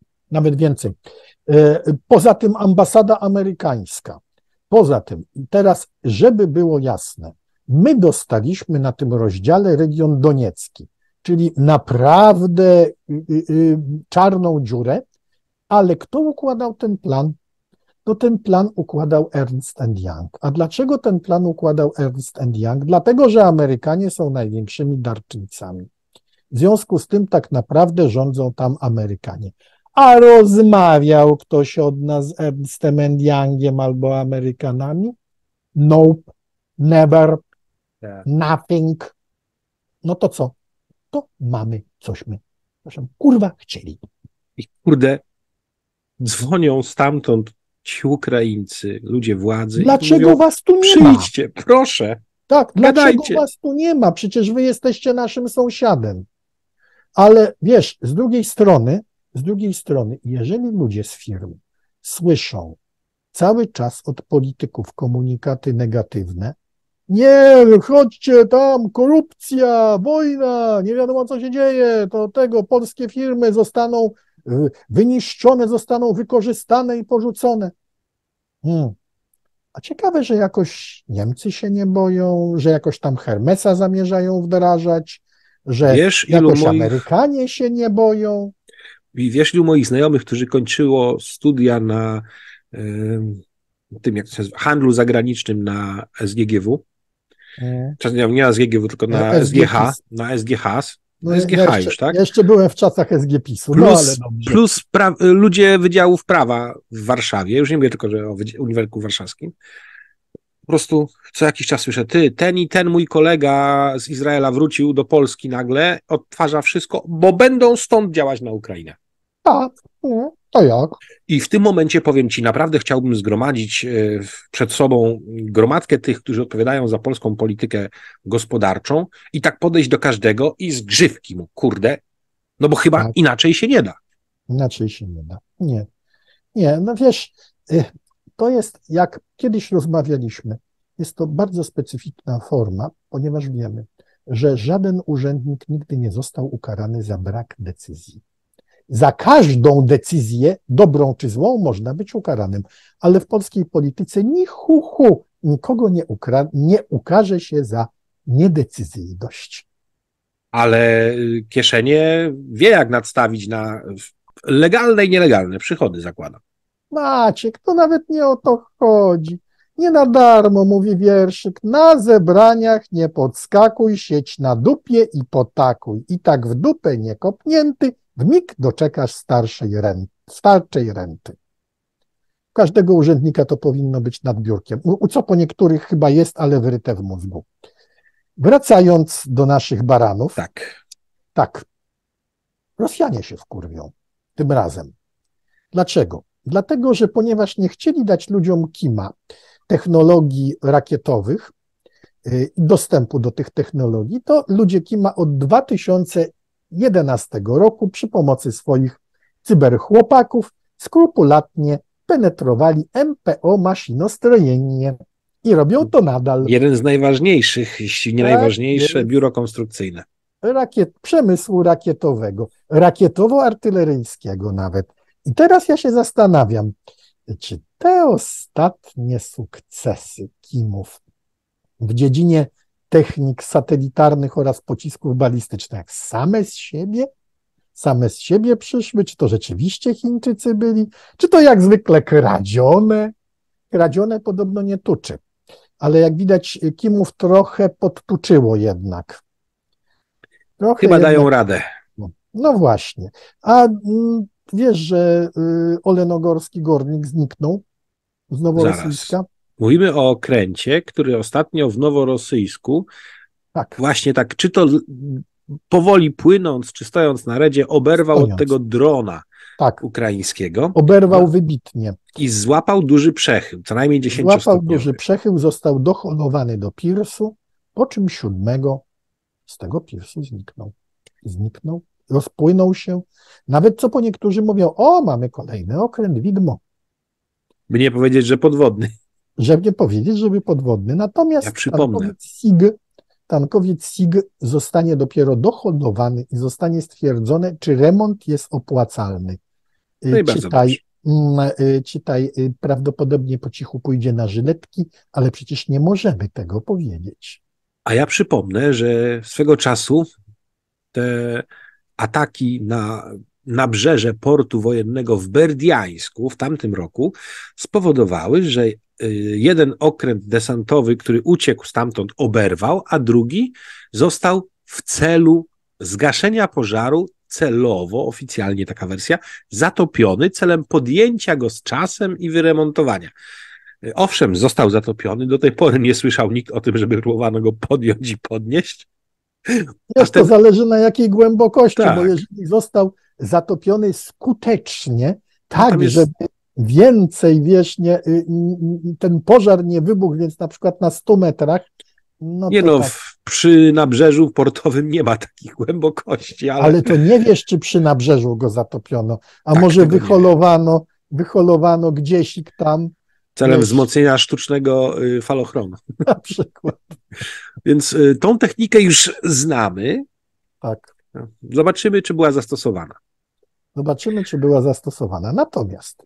Poza tym ambasada amerykańska. Poza tym, teraz, żeby było jasne, my dostaliśmy na tym rozdziale region doniecki, czyli naprawdę czarną dziurę, ale kto układał ten plan? To ten plan układał Ernst Young. A dlaczego ten plan układał Ernst Young? Dlatego, że Amerykanie są największymi darczyńcami. W związku z tym tak naprawdę rządzą tam Amerykanie. A rozmawiał ktoś od nas z Ernstem Youngiem albo Amerykanami? Nope, never, nothing. No to co? To mamy cośmy, kurwa, chcieli. I kurde, dzwonią stamtąd ci Ukraińcy, ludzie władzy. Dlaczego mówią, was tu nie przyjdźcie, proszę. Tak, dlaczego was tu nie ma? Przecież wy jesteście naszym sąsiadem. Ale wiesz, z drugiej strony, jeżeli ludzie z firm słyszą cały czas od polityków komunikaty negatywne, nie, chodźcie tam, korupcja, wojna, nie wiadomo co się dzieje, to polskie firmy zostaną wyniszczone, zostaną wykorzystane i porzucone. A ciekawe, że jakoś Niemcy się nie boją, że jakoś tam Hermesa zamierzają wdrażać, że jakoś Amerykanie się nie boją. I wiesz, ilu moich znajomych, którzy kończyło studia na tym, jak to się nazywa, handlu zagranicznym na SGGW, nie na SGGW, tylko na SGH, SGH już, tak? Jeszcze byłem w czasach SGPiS-u, ale dobrze. Plus ludzie Wydziałów Prawa w Warszawie, już nie mówię tylko, że o Uniwersytecie Warszawskim, po prostu co jakiś czas słyszę, ten i ten mój kolega z Izraela wrócił do Polski nagle, odtwarza wszystko, bo będą stąd działać na Ukrainę. Tak, to jak? I w tym momencie powiem ci, naprawdę chciałbym zgromadzić przed sobą gromadkę tych, którzy odpowiadają za polską politykę gospodarczą i tak podejść do każdego i z grzywki mu, kurde, no bo chyba inaczej się nie da. Inaczej się nie da. Nie, no wiesz, to jest, jak kiedyś rozmawialiśmy, jest to bardzo specyficzna forma, ponieważ wiemy, że żaden urzędnik nigdy nie został ukarany za brak decyzji. Za każdą decyzję, dobrą czy złą, można być ukaranym, ale w polskiej polityce nikogo nie ukarze się za niedecyzyjność. Ale kieszenie wie, jak nadstawić na legalne i nielegalne przychody, zakładam. Maciek, to nawet nie o to chodzi. Nie na darmo mówi wierszyk, na zebraniach nie podskakuj, siedź na dupie i potakuj. I tak w dupę nie kopnięty, wmig doczekasz starczej renty. Każdego urzędnika to powinno być nad biurkiem. Co po niektórych chyba jest, ale wryte w mózgu. Wracając do naszych baranów. Tak. Rosjanie się wkurwią. Tym razem. Dlaczego? Dlatego, że ponieważ nie chcieli dać ludziom KIM-a, technologii rakietowych i dostępu do tych technologii, to ludzie KIM-a od 2011 roku przy pomocy swoich cyberchłopaków skrupulatnie penetrowali MPO maszynostrojenie i robią to nadal. Jeden z najważniejszych, jeśli nie najważniejsze, biuro konstrukcyjne. Przemysłu rakietowego, rakietowo-artyleryjskiego nawet. I teraz ja się zastanawiam, czy te ostatnie sukcesy KIM-ów w dziedzinie technik satelitarnych oraz pocisków balistycznych same z siebie przyszły, czy to rzeczywiście Chińczycy byli, czy to jak zwykle kradzione? Kradzione podobno nie tuczy, ale jak widać KIM-ów trochę podtuczyło jednak. Chyba dają radę. No właśnie. A wiesz, że Olenogorski Górnik zniknął z Noworosyjska? Zaraz. Mówimy o okręcie, który ostatnio w Noworosyjsku, właśnie tak, czy to powoli płynąc, czy stojąc na redzie, oberwał od tego drona ukraińskiego. Oberwał wybitnie. I złapał duży przechył, co najmniej 10-stopniowy. Złapał duży przechył, został doholowany do pirsu, po czym 7 z tego pirsu zniknął, rozpłynął się. Nawet co po niektórzy mówią, mamy kolejny okręt widmo. By nie powiedzieć, że podwodny. Żeby nie powiedzieć, żeby podwodny. Natomiast tankowiec SIG zostanie dopiero dohodowany i zostanie stwierdzone, czy remont jest opłacalny. No i bardzo dobrze. Czytaj, prawdopodobnie po cichu pójdzie na żyletki, ale przecież nie możemy tego powiedzieć. A ja przypomnę, że swego czasu te ataki na nabrzeże portu wojennego w Berdiańsku w tamtym roku spowodowały, że jeden okręt desantowy, który uciekł stamtąd, oberwał, a drugi został w celu zgaszenia pożaru celowo, oficjalnie taka wersja, zatopiony celem podjęcia go z czasem i wyremontowania. Owszem, został zatopiony, do tej pory nie słyszał nikt o tym, żeby próbowano go podjąć i podnieść. To zależy na jakiej głębokości, bo jeżeli został zatopiony skutecznie, żeby więcej, ten pożar nie wybuchł, więc na przykład na 100 metrach. Przy nabrzeżu portowym nie ma takich głębokości. Ale to nie wiesz, czy przy nabrzeżu go zatopiono, a może wyholowano gdzieś tam. Celem wzmocnienia sztucznego falochronu. Na przykład. Więc tą technikę już znamy. Tak. Zobaczymy, czy była zastosowana. Natomiast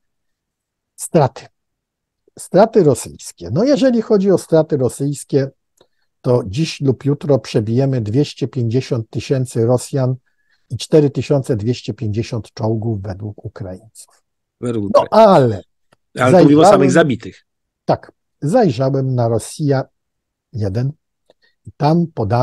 straty rosyjskie. No jeżeli chodzi o straty rosyjskie, to dziś lub jutro przebijemy 250 000 Rosjan i 4250 czołgów według Ukraińców. Ale to mówimy o samych zabitych. Tak, zajrzałem na Rosja 1 i tam podano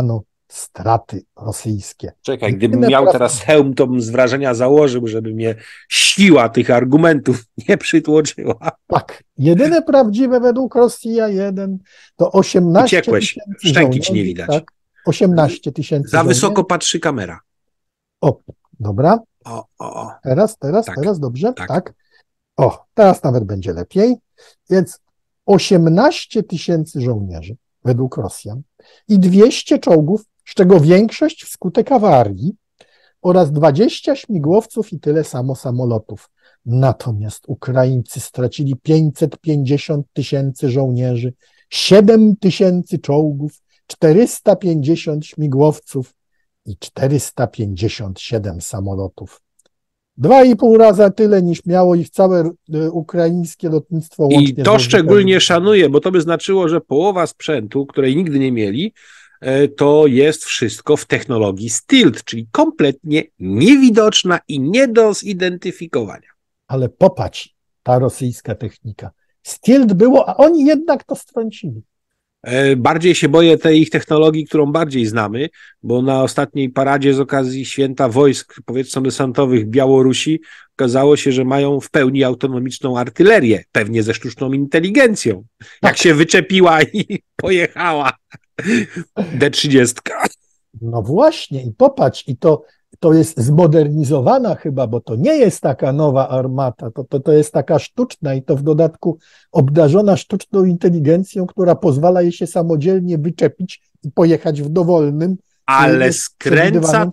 straty rosyjskie. Czekaj, gdybym miał teraz hełm, to bym z wrażenia założył, żeby mnie siła tych argumentów nie przytłoczyła. Tak, jedyne prawdziwe według Rosja 1 to 18 tysięcy szczęki ci nie widać. Tak, 18 tysięcy Za wysoko patrzy kamera. O, dobra. O. Teraz dobrze? Tak. O, teraz nawet będzie lepiej. Więc 18 tysięcy żołnierzy według Rosjan i 200 czołgów, z czego większość wskutek awarii, oraz 20 śmigłowców i tyle samo samolotów. Natomiast Ukraińcy stracili 550 tysięcy żołnierzy, 7 tysięcy czołgów, 450 śmigłowców i 457 samolotów. 2,5 raza tyle niż miało ich całe ukraińskie lotnictwo łącznie. I to szczególnie szanuję, bo to by znaczyło, że połowa sprzętu, której nigdy nie mieli, to jest wszystko w technologii stealth, czyli kompletnie niewidoczna i nie do zidentyfikowania. Ale popatrz, ta rosyjska technika. Stealth było, a oni jednak to strącili. Bardziej się boję tej ich technologii, którą bardziej znamy, bo na ostatniej paradzie z okazji Święta Wojsk Powietrzno-Desantowych Białorusi okazało się, że mają w pełni autonomiczną artylerię, pewnie ze sztuczną inteligencją. Jak się wyczepiła i pojechała D-30. No właśnie i popatrz, i to jest zmodernizowana chyba, bo to nie jest taka nowa armata, to jest taka sztuczna i to w dodatku obdarzona sztuczną inteligencją, która pozwala jej się samodzielnie wyczepić i pojechać w dowolnym, ale skręca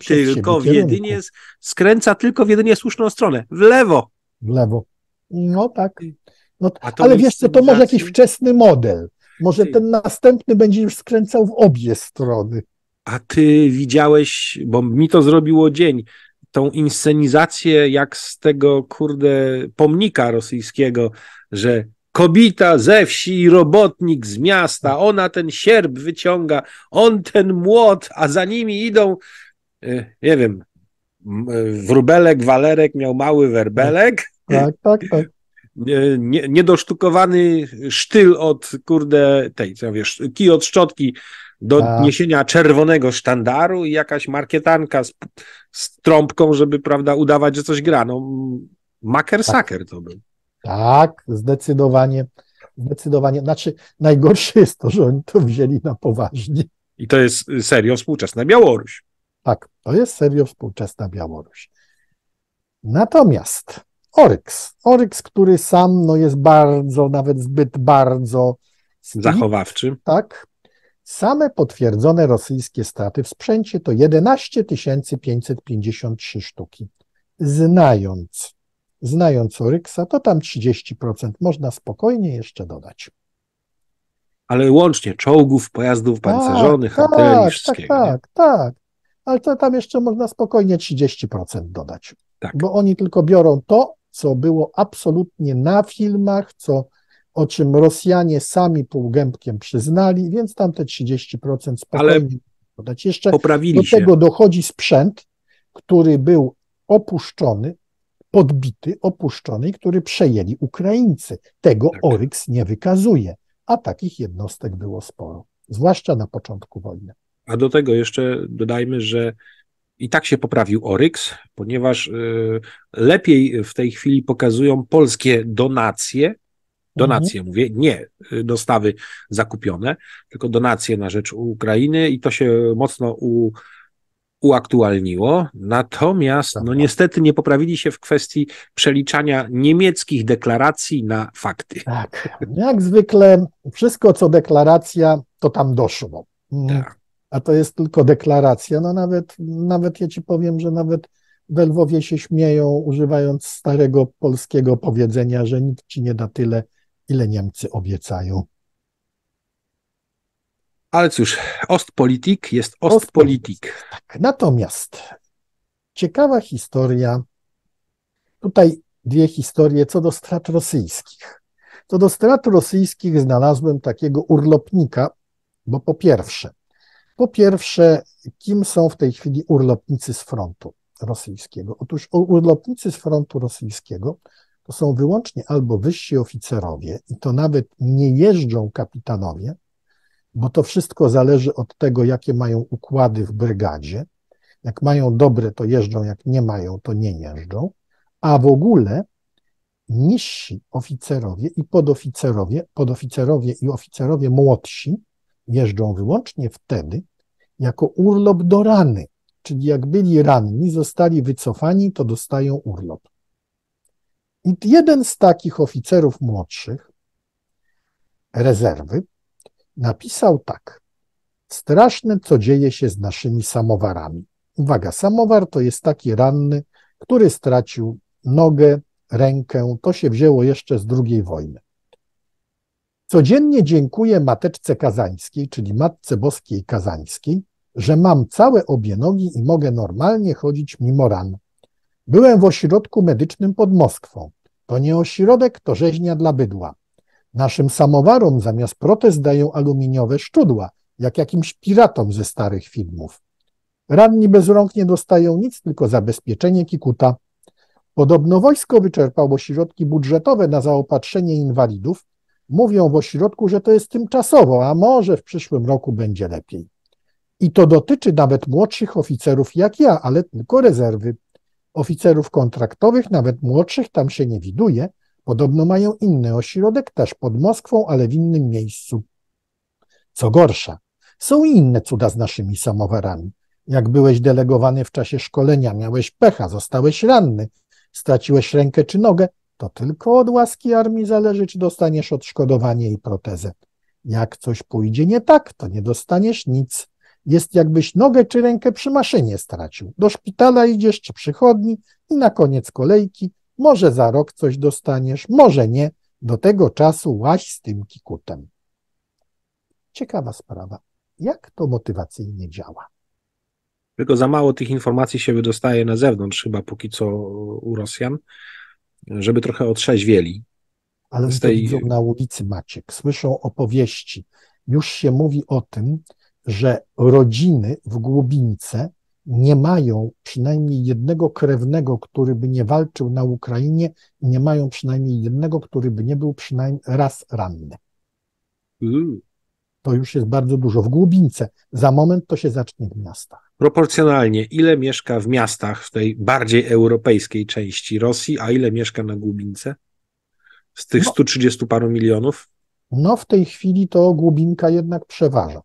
tylko w jedynie słuszną stronę, w lewo. W lewo. No tak. No, ale wiesz co, to może jakiś wczesny model. Może ten następny będzie już skręcał w obie strony. A ty widziałeś, bo mi to zrobiło dzień, tą inscenizację jak z tego, pomnika rosyjskiego, że kobieta ze wsi, robotnik z miasta, ona ten sierp wyciąga, on ten młot, a za nimi idą, nie wiem, wróbelek, walerek miał mały werbelek. Tak. Niedosztukowany sztyl od, kij od szczotki, do niesienia czerwonego sztandaru i jakaś markietanka z trąbką, żeby, udawać, że coś gra. No, maker-saker to był. Tak, zdecydowanie. Znaczy, najgorsze jest to, że oni to wzięli na poważnie. I to jest serio współczesna Białoruś. Tak, to jest serio współczesna Białoruś. Natomiast Oryx, który sam jest bardzo, nawet zbyt bardzo zachowawczy. Tak. Same potwierdzone rosyjskie straty w sprzęcie to 11 553 sztuki. Znając Oryxa, to tam 30% można spokojnie jeszcze dodać. Ale łącznie czołgów, pojazdów pancerzonych, artylerii, wszystkiego. Tak. Ale to tam jeszcze można spokojnie 30% dodać. Tak. Bo oni tylko biorą to, co było absolutnie na filmach, o czym Rosjanie sami półgębkiem przyznali, więc tam te 30% spokojnie dodać. Jeszcze poprawili do tego dochodzi sprzęt, który był opuszczony, który przejęli Ukraińcy. Tego Oryx nie wykazuje, a takich jednostek było sporo, zwłaszcza na początku wojny. A do tego jeszcze dodajmy, że i tak się poprawił Oryx, ponieważ lepiej w tej chwili pokazują polskie donacje, mówię, nie dostawy zakupione, tylko donacje na rzecz Ukrainy i to się mocno uaktualniło. Natomiast niestety nie poprawili się w kwestii przeliczania niemieckich deklaracji na fakty. Tak, jak zwykle wszystko co deklaracja, to tam doszło. Tak. A to jest tylko deklaracja. No nawet ja ci powiem, że nawet w Lwowie się śmieją, używając starego polskiego powiedzenia, że nikt ci nie da tyle, ile Niemcy obiecają. Ale cóż, Ostpolitik jest Ostpolitik. Tak, natomiast ciekawa historia, tutaj dwie historie co do strat rosyjskich. Co do strat rosyjskich znalazłem takiego urlopnika, bo po pierwsze, kim są w tej chwili urlopnicy z frontu rosyjskiego? Otóż urlopnicy z frontu rosyjskiego to są wyłącznie albo wyżsi oficerowie, i to nawet nie jeżdżą kapitanowie, bo to wszystko zależy od tego, jakie mają układy w brygadzie. Jak mają dobre, to jeżdżą, jak nie mają, to nie jeżdżą. A w ogóle niżsi oficerowie i podoficerowie i oficerowie młodsi jeżdżą wyłącznie wtedy, jako urlop do rany. Czyli jak byli ranni, zostali wycofani, to dostają urlop. I jeden z takich oficerów młodszych, rezerwy, napisał tak. Straszne, co dzieje się z naszymi samowarami. Uwaga, samowar to jest taki ranny, który stracił nogę, rękę. To się wzięło jeszcze z II wojny. Codziennie dziękuję Mateczce Kazańskiej, czyli Matce Boskiej Kazańskiej, że mam całe obie nogi i mogę normalnie chodzić mimo ran. Byłem w ośrodku medycznym pod Moskwą. To nie ośrodek, to rzeźnia dla bydła. Naszym samowarom zamiast protez dają aluminiowe szczudła, jak jakimś piratom ze starych filmów. Ranni bez rąk nie dostają nic, tylko zabezpieczenie kikuta. Podobno wojsko wyczerpało środki budżetowe na zaopatrzenie inwalidów. Mówią w ośrodku, że to jest tymczasowo, a może w przyszłym roku będzie lepiej. I to dotyczy nawet młodszych oficerów jak ja, ale tylko rezerwy. Oficerów kontraktowych, nawet młodszych, tam się nie widuje. Podobno mają inny ośrodek, też pod Moskwą, ale w innym miejscu. Co gorsza, są i inne cuda z naszymi samowarami. Jak byłeś delegowany w czasie szkolenia, miałeś pecha, zostałeś ranny, straciłeś rękę czy nogę, to tylko od łaski armii zależy, czy dostaniesz odszkodowanie i protezę. Jak coś pójdzie nie tak, to nie dostaniesz nic. Jest jakbyś nogę czy rękę przy maszynie stracił. Do szpitala idziesz czy przychodni i na koniec kolejki. Może za rok coś dostaniesz, może nie. Do tego czasu łaź z tym kikutem. Ciekawa sprawa. Jak to motywacyjnie działa? Tylko za mało tych informacji się wydostaje na zewnątrz, chyba póki co u Rosjan, żeby trochę otrzeźwieli. Ale oni to widzą na ulicy, Maciek. Słyszą opowieści. Już się mówi o tym, że rodziny w Głubince nie mają przynajmniej jednego krewnego, który by nie walczył na Ukrainie i nie mają przynajmniej jednego, który by nie był przynajmniej raz ranny. To już jest bardzo dużo. W Głubince. Za moment to się zacznie w miastach. Proporcjonalnie, ile mieszka w miastach w tej bardziej europejskiej części Rosji, a ile mieszka na Głubince? Z tych 130 paru milionów? No w tej chwili to Głubinka jednak przeważa.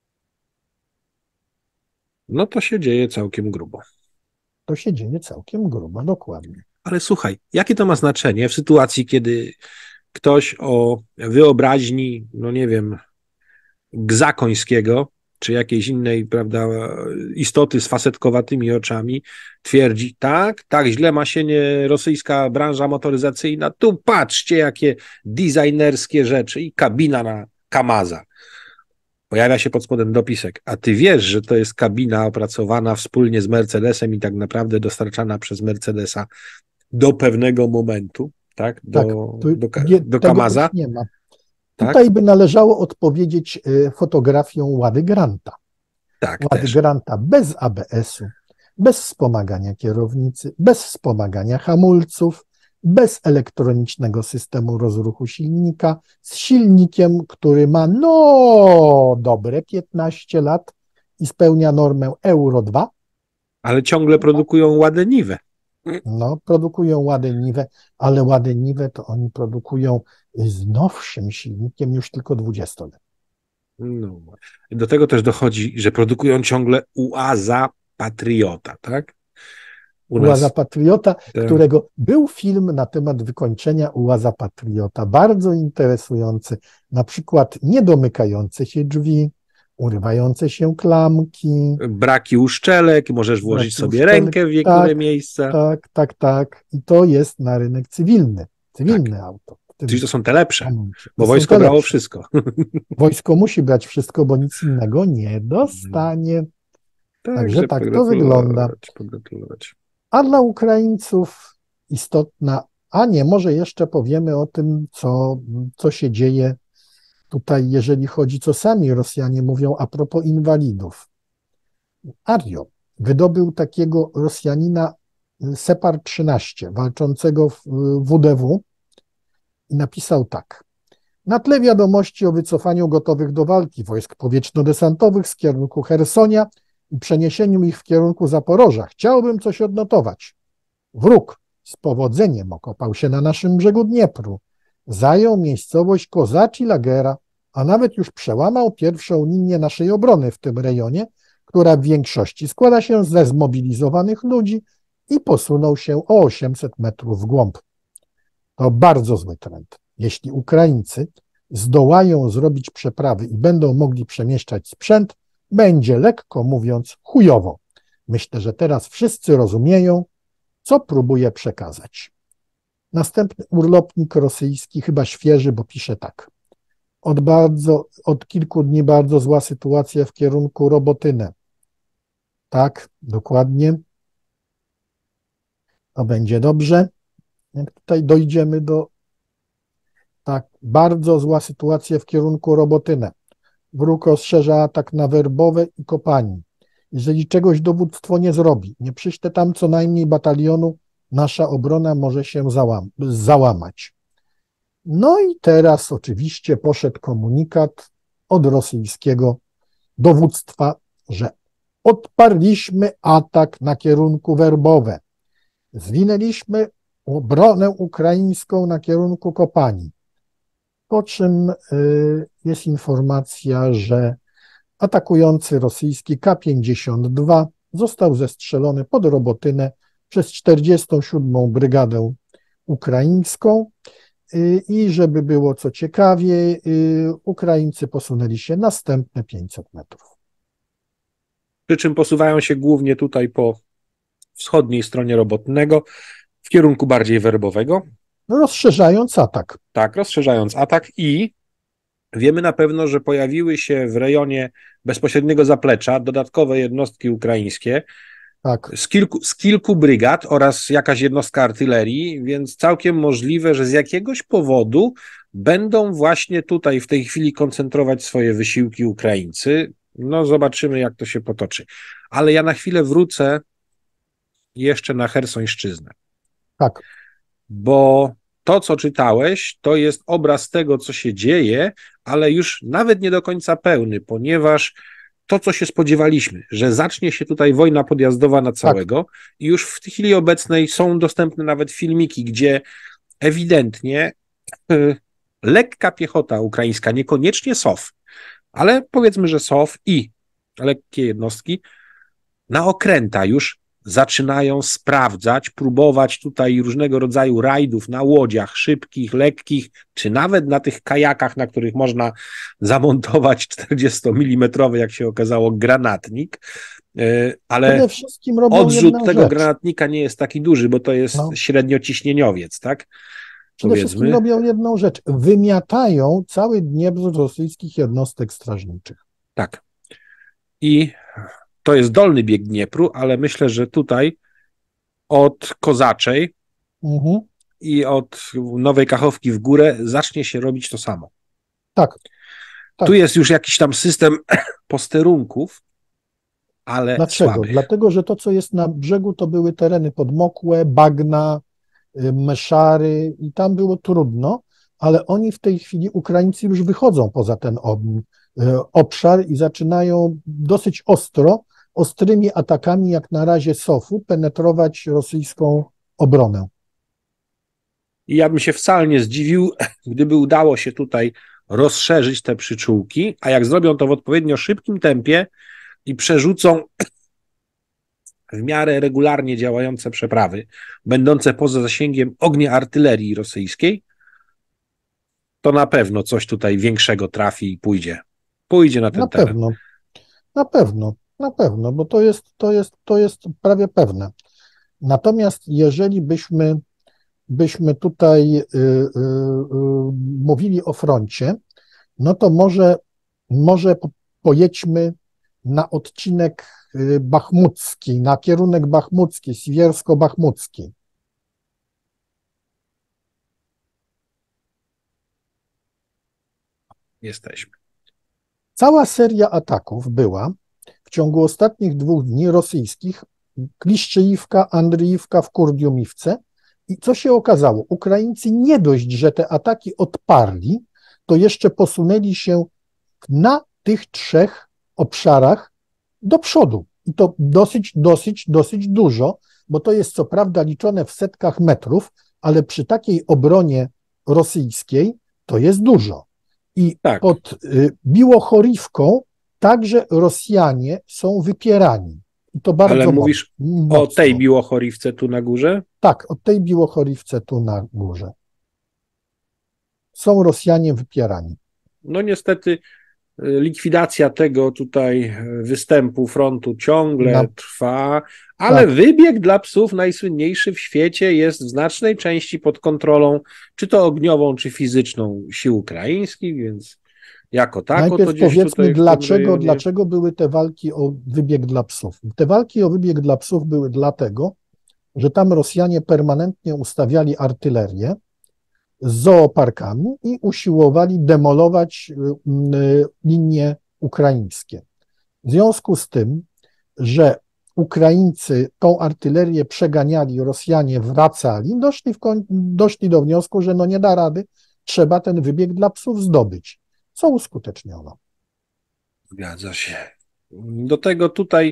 No to się dzieje całkiem grubo. To się dzieje całkiem grubo, dokładnie. Ale słuchaj, jakie to ma znaczenie w sytuacji, kiedy ktoś o wyobraźni, no nie wiem, gza końskiego, czy jakiejś innej, prawda, istoty z fasetkowatymi oczami twierdzi, tak źle ma się rosyjska branża motoryzacyjna, tu patrzcie, jakie designerskie rzeczy i kabina na Kamaza. Pojawia się pod spodem dopisek, a ty wiesz, że to jest kabina opracowana wspólnie z Mercedesem i tak naprawdę dostarczana przez Mercedesa do pewnego momentu, tak, do Kamaza. Nie ma. Tak? Tutaj by należało odpowiedzieć fotografią Łady Granta. Tak, Łady też. Granta bez ABS-u, bez wspomagania kierownicy, bez wspomagania hamulców, bez elektronicznego systemu rozruchu silnika, z silnikiem, który ma dobre 15 lat i spełnia normę Euro 2. Ale ciągle produkują Ładę Niwę. No, produkują Ładę Niwę, ale Ładę Niwę to oni produkują z nowszym silnikiem już tylko 20 lat. No, do tego też dochodzi, że produkują ciągle UAZa Patriota, tak? UAZa Patriota, którego był film na temat wykończenia UAZa Patriota, bardzo interesujący, na przykład niedomykające się drzwi, urywające się klamki. Braki uszczelek, możesz włożyć sobie rękę w niektóre miejsca. Tak. I to jest na rynek cywilny auto. Czyli to są te lepsze, bo wojsko brało wszystko. Wojsko musi brać wszystko, bo nic innego nie dostanie. Także tak to wygląda. A dla Ukraińców istotna, może jeszcze powiemy o tym, co się dzieje tutaj, jeżeli chodzi, co sami Rosjanie mówią a propos inwalidów. Ario wydobył takiego Rosjanina Separ-13, walczącego w WDW i napisał tak. Na tle wiadomości o wycofaniu gotowych do walki wojsk powietrzno-desantowych z kierunku Chersonia i przeniesieniu ich w kierunku Zaporoża chciałbym coś odnotować. Wróg z powodzeniem okopał się na naszym brzegu Dniepru, zajął miejscowość Kozaci Lagera, a nawet już przełamał pierwszą linię naszej obrony w tym rejonie, która w większości składa się ze zmobilizowanych ludzi i posunął się o 800 metrów w głąb. To bardzo zły trend. Jeśli Ukraińcy zdołają zrobić przeprawy i będą mogli przemieszczać sprzęt, będzie, lekko mówiąc, chujowo. Myślę, że teraz wszyscy rozumieją, co próbuje przekazać. Następny urlopnik rosyjski, chyba świeży, bo pisze tak. Od kilku dni bardzo zła sytuacja w kierunku Robotynę. Tak, dokładnie. To będzie dobrze. Jak tutaj dojdziemy do... Tak, bardzo zła sytuacja w kierunku Robotynę. Wróg rozszerza atak na Werbowe i Kopani. Jeżeli czegoś dowództwo nie zrobi, nie przyśle tam co najmniej batalionu, nasza obrona może się załamać. No i teraz oczywiście poszedł komunikat od rosyjskiego dowództwa, że odparliśmy atak na kierunku Werbowe. Zwinęliśmy obronę ukraińską na kierunku Kopani. Po czym jest informacja, że atakujący rosyjski K-52 został zestrzelony pod Robotynę przez 47. Brygadę Ukraińską i żeby było co ciekawie, Ukraińcy posunęli się następne 500 metrów. Przy czym posuwają się głównie tutaj po wschodniej stronie Robotnego, w kierunku bardziej werbowego. Rozszerzając atak. Tak, rozszerzając atak i wiemy na pewno, że pojawiły się w rejonie bezpośredniego zaplecza dodatkowe jednostki ukraińskie, tak. z kilku brygad oraz jakaś jednostka artylerii, więc całkiem możliwe, że z jakiegoś powodu będą właśnie tutaj w tej chwili koncentrować swoje wysiłki Ukraińcy. No zobaczymy, jak to się potoczy. Ale ja na chwilę wrócę jeszcze na Chersońszczyznę. Tak. Bo to, co czytałeś, to jest obraz tego, co się dzieje, ale już nawet nie do końca pełny, ponieważ to, co się spodziewaliśmy, że zacznie się tutaj wojna podjazdowa na całego i już w chwili obecnej są dostępne nawet filmiki, gdzie ewidentnie lekka piechota ukraińska, niekoniecznie SOF, ale powiedzmy, że SOF i lekkie jednostki na okręta już zaczynają sprawdzać, próbować tutaj różnego rodzaju rajdów na łodziach szybkich, lekkich, czy nawet na tych kajakach, na których można zamontować 40-mm, jak się okazało, granatnik, ale odrzut tego granatnika nie jest taki duży, bo to jest średniociśnieniowiec, tak? Przede wszystkim robią jedną rzecz, wymiatają cały Dniepr z rosyjskich jednostek strażniczych. Tak. I to jest dolny bieg Dniepru, ale myślę, że tutaj od Kozaczej i od Nowej Kachowki w górę zacznie się robić to samo. Tak. Tu jest już jakiś tam system posterunków, ale dlaczego? słabych. Dlatego, że to, co jest na brzegu, to były tereny podmokłe, bagna, meszary i tam było trudno, ale oni w tej chwili, Ukraińcy już wychodzą poza ten obszar i zaczynają dosyć ostrymi atakami, jak na razie SOF-u, penetrować rosyjską obronę. I ja bym się wcale nie zdziwił, gdyby udało się tutaj rozszerzyć te przyczółki, a jak zrobią to w odpowiednio szybkim tempie i przerzucą w miarę regularnie działające przeprawy, będące poza zasięgiem ognia artylerii rosyjskiej, to na pewno coś tutaj większego trafi i pójdzie na ten teren. Na pewno, bo to jest prawie pewne. Natomiast jeżeli byśmy tutaj mówili o froncie, no to może pojedźmy na odcinek bachmucki, na kierunek bachmucki, siwiersko-bachmucki. Jesteśmy. Cała seria ataków była w ciągu ostatnich 2 dni rosyjskich, Kliszczyjówka, Andryjówka w Kurdiumivce. I co się okazało? Ukraińcy nie dość, że te ataki odparli, to jeszcze posunęli się na tych 3 obszarach do przodu. I to dosyć dużo, bo to jest co prawda liczone w setkach metrów, ale przy takiej obronie rosyjskiej to jest dużo. I tak. pod Biłochorivką także Rosjanie są wypierani. I to bardzo Ale mówisz mocno. O tej Biłochorivce tu na górze? Tak, o tej Biłochorivce tu na górze. Są Rosjanie wypierani. No niestety likwidacja tego tutaj występu frontu ciągle trwa, ale wybieg dla psów najsłynniejszy w świecie jest w znacznej części pod kontrolą, czy to ogniową, czy fizyczną sił ukraińskich, więc jako tako Najpierw to gdzieś powiedzmy, tutaj dlaczego były te walki o wybieg dla psów. Te walki o wybieg dla psów były dlatego, że tam Rosjanie permanentnie ustawiali artylerię z zooparkami i usiłowali demolować linie ukraińskie. W związku z tym, że Ukraińcy tą artylerię przeganiali, Rosjanie wracali, doszli do wniosku, że no nie da rady, trzeba ten wybieg dla psów zdobyć, co uskuteczniono. Zgadza się. Do tego tutaj,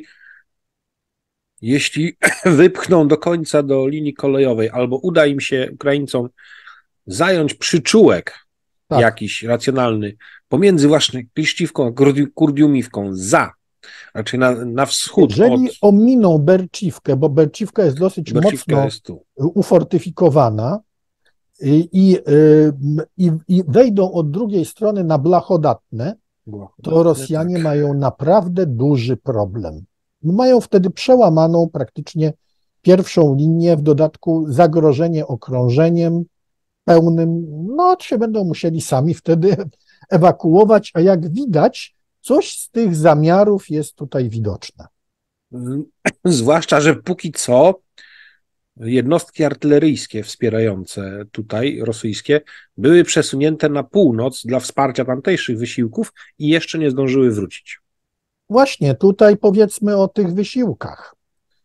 jeśli wypchną do końca do linii kolejowej, albo uda im się Ukraińcom zająć przyczółek jakiś racjonalny pomiędzy właśnie Kliszczówką a Kurdiumivką raczej na wschód. Jeżeli ominą Berciwkę, bo Berciwka jest dosyć mocno ufortyfikowana i wejdą od drugiej strony na Blachodatne, to Rosjanie mają naprawdę duży problem. Mają wtedy przełamaną praktycznie pierwszą linię, w dodatku zagrożenie okrążeniem pełnym, no się będą musieli sami wtedy ewakuować, a jak widać, coś z tych zamiarów jest tutaj widoczne. Zwłaszcza, że póki co jednostki artyleryjskie wspierające tutaj, rosyjskie, były przesunięte na północ dla wsparcia tamtejszych wysiłków i jeszcze nie zdążyły wrócić. Właśnie, tutaj powiedzmy o tych wysiłkach.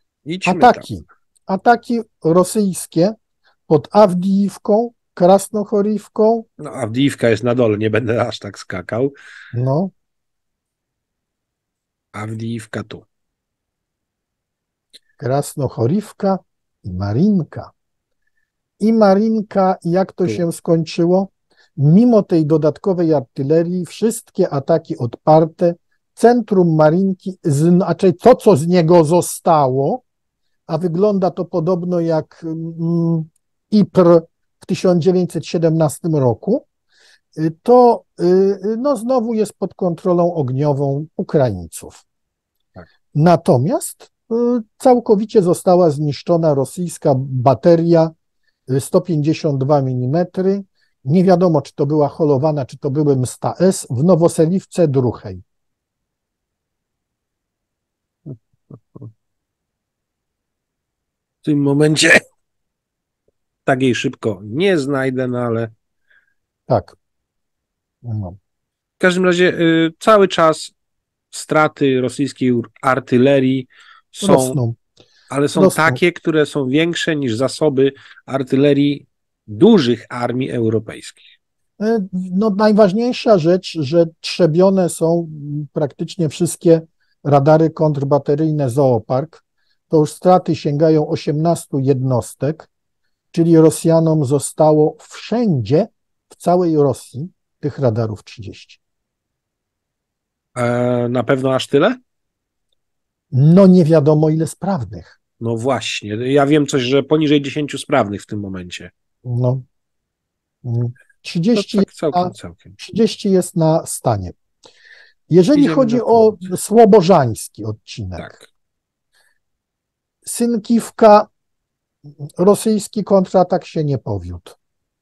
Ataki rosyjskie pod Awdijiwką, Krasnochorivką. No, Awdijiwka jest na dole, nie będę aż tak skakał. No. Awdijiwka tu. Krasnochorivka i Marinka. I Marinka, jak to się skończyło? Mimo tej dodatkowej artylerii, wszystkie ataki odparte, centrum Marinki, znaczy to, co z niego zostało, a wygląda to podobno jak Ypres w 1917 roku, to no, znowu jest pod kontrolą ogniową Ukraińców. Tak. Natomiast całkowicie została zniszczona rosyjska bateria 152 mm. Nie wiadomo, czy to była holowana, czy to były Msta-S w Nowoseliwce Druchej. W tym momencie takiej szybko nie znajdę, no ale... Tak. No. W każdym razie cały czas straty rosyjskiej artylerii są, ale są takie, które są większe niż zasoby artylerii dużych armii europejskich. No, najważniejsza rzecz, że trzebione są praktycznie wszystkie radary kontrbateryjne Zoopark. To już straty sięgają 18 jednostek, czyli Rosjanom zostało wszędzie, w całej Rosji, tych radarów 30. Na pewno aż tyle? No nie wiadomo ile sprawnych. No właśnie, ja wiem coś, że poniżej 10 sprawnych w tym momencie. No. 30, tak całkiem. 30 jest na stanie. Jeżeli chodzi o słobożański odcinek, tak. Synkiwka, rosyjski kontratak się nie powiódł.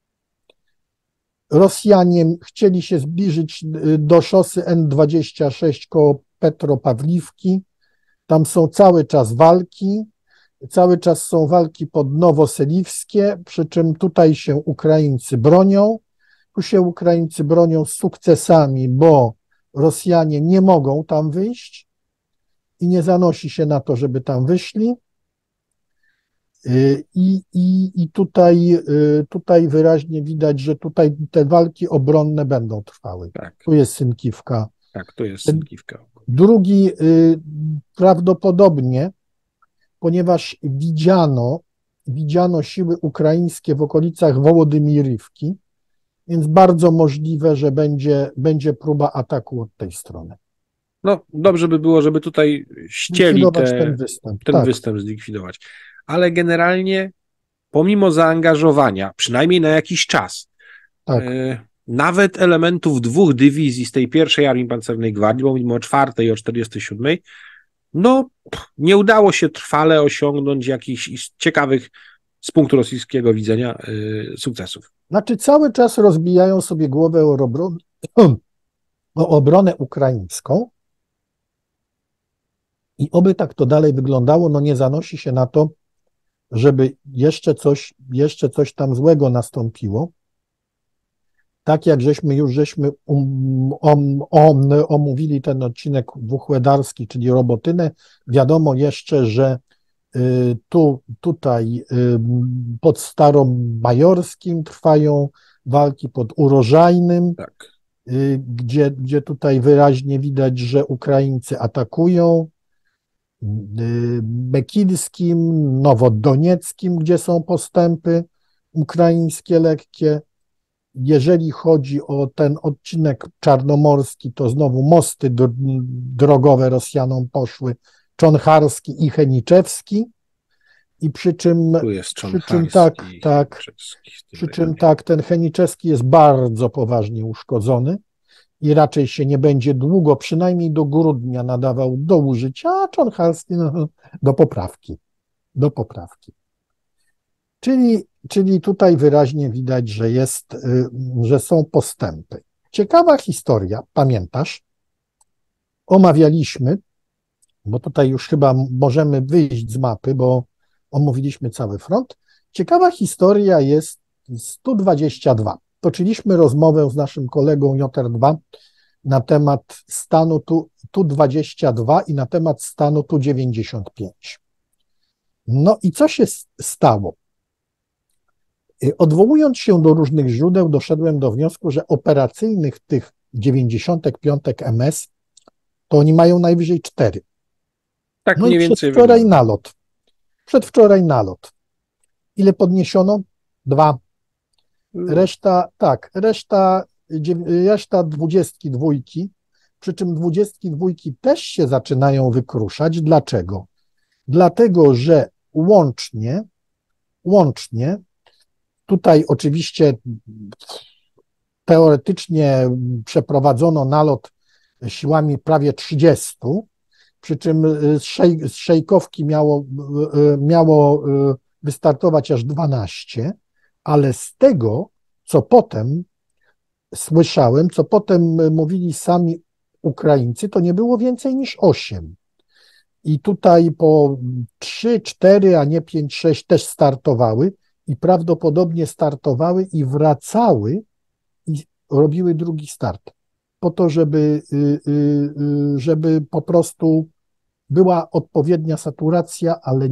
Rosjanie chcieli się zbliżyć do szosy N26 koło Petropawliwki. Tam są cały czas walki. Cały czas są walki pod Nowoseliwskie, przy czym tutaj się Ukraińcy bronią. Tu się Ukraińcy bronią z sukcesami, bo Rosjanie nie mogą tam wyjść i nie zanosi się na to, żeby tam wyszli. I tutaj wyraźnie widać, że tutaj te walki obronne będą trwały. Tak. Tu jest Synkiwka. Tak, tu jest Synkiwka. Drugi prawdopodobnie, ponieważ widziano siły ukraińskie w okolicach Wołodymirywki, więc bardzo możliwe, że będzie próba ataku od tej strony. No, dobrze by było, żeby tutaj ścieli ten występ zlikwidować. Ale generalnie, pomimo zaangażowania, przynajmniej na jakiś czas, nawet elementów 2 dywizji z tej pierwszej Armii Pancernej Gwardii, bo mówimy o 4. i o 47., no nie udało się trwale osiągnąć jakichś ciekawych z punktu rosyjskiego widzenia sukcesów. Znaczy cały czas rozbijają sobie głowę o obronę ukraińską i oby tak to dalej wyglądało, no nie zanosi się na to, żeby jeszcze coś tam złego nastąpiło. Tak jak żeśmy omówili ten odcinek wuchłedarski, czyli Robotynę, wiadomo jeszcze, że tutaj pod Staromajorskim trwają walki pod Urożajnym, tak. Gdzie tutaj wyraźnie widać, że Ukraińcy atakują, Bekilskim, Nowodonieckim, gdzie są postępy ukraińskie lekkie. Jeżeli chodzi o ten odcinek czarnomorski, to znowu mosty drogowe Rosjanom poszły, Czonharski i Cheniczewski. I przy czym ten Cheniczewski jest bardzo poważnie uszkodzony i raczej się nie będzie długo, przynajmniej do grudnia nadawał do użycia, a Czonharski do poprawki. Czyli tutaj wyraźnie widać, że są postępy. Ciekawa historia, pamiętasz? Omawialiśmy, bo tutaj już chyba możemy wyjść z mapy, bo omówiliśmy cały front. Ciekawa historia jest z Tu-22. Toczyliśmy rozmowę z naszym kolegą JR2 na temat stanu Tu-22 i na temat stanu Tu-95. No i co się stało? Odwołując się do różnych źródeł, doszedłem do wniosku, że operacyjnych tych 95 MS to oni mają najwyżej 4. Tak, no mniej i więcej. Przedwczoraj nalot. Ile podniesiono? 2. Reszta 22, przy czym 22 też się zaczynają wykruszać. Dlaczego? Dlatego, że łącznie tutaj oczywiście teoretycznie przeprowadzono nalot siłami prawie 30, przy czym z Szejkowki miało wystartować aż 12, ale z tego, co potem słyszałem, co potem mówili sami Ukraińcy, to nie było więcej niż 8. I tutaj po 3, 4, a nie 5, 6 też startowały i prawdopodobnie startowały i wracały i robiły drugi start. Po to, żeby po prostu była odpowiednia saturacja, ale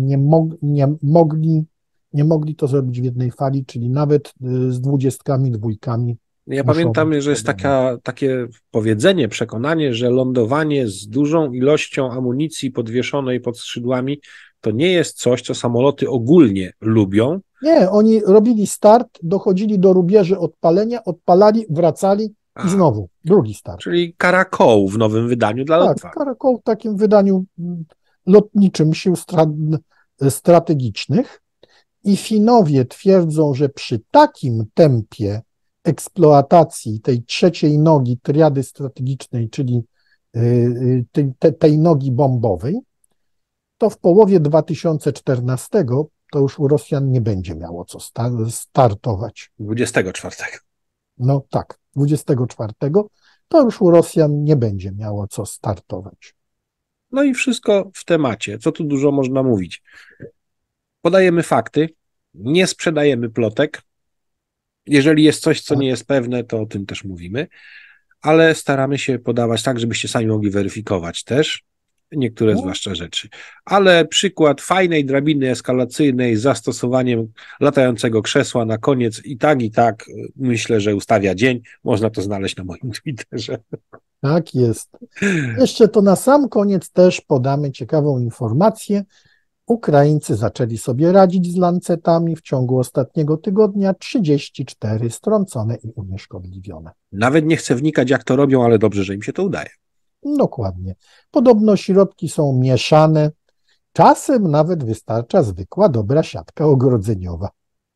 nie mogli to zrobić w jednej fali, czyli nawet z 22. Ja pamiętam, że jest takie powiedzenie, przekonanie, że lądowanie z dużą ilością amunicji podwieszonej pod skrzydłami to nie jest coś, co samoloty ogólnie lubią. Nie, oni robili start, dochodzili do rubieży odpalenia, odpalali, wracali i znowu drugi start. Czyli Karakoł w nowym wydaniu dla Lotwa. Tak, Karakoł w takim wydaniu lotniczym sił strategicznych. I Finowie twierdzą, że przy takim tempie eksploatacji tej trzeciej nogi triady strategicznej, czyli tej nogi bombowej, to w połowie 2014 to już u Rosjan nie będzie miało co startować. 24. No tak, 24 to już u Rosjan nie będzie miało co startować. No i wszystko w temacie. Co tu dużo można mówić? Podajemy fakty, nie sprzedajemy plotek. Jeżeli jest coś, co nie jest pewne, to o tym też mówimy, ale staramy się podawać tak, żebyście sami mogli weryfikować też. niektóre zwłaszcza rzeczy. Ale przykład fajnej drabiny eskalacyjnej z zastosowaniem latającego krzesła na koniec i tak myślę, że ustawia dzień. Można to znaleźć na moim Twitterze. Tak jest. Jeszcze to na sam koniec też podamy ciekawą informację. Ukraińcy zaczęli sobie radzić z lancetami. W ciągu ostatniego tygodnia 34 strącone i unieszkodliwione. Nawet nie chcę wnikać, jak to robią, ale dobrze, że im się to udaje. Dokładnie. Podobno środki są mieszane. Czasem nawet wystarcza zwykła, dobra siatka ogrodzeniowa.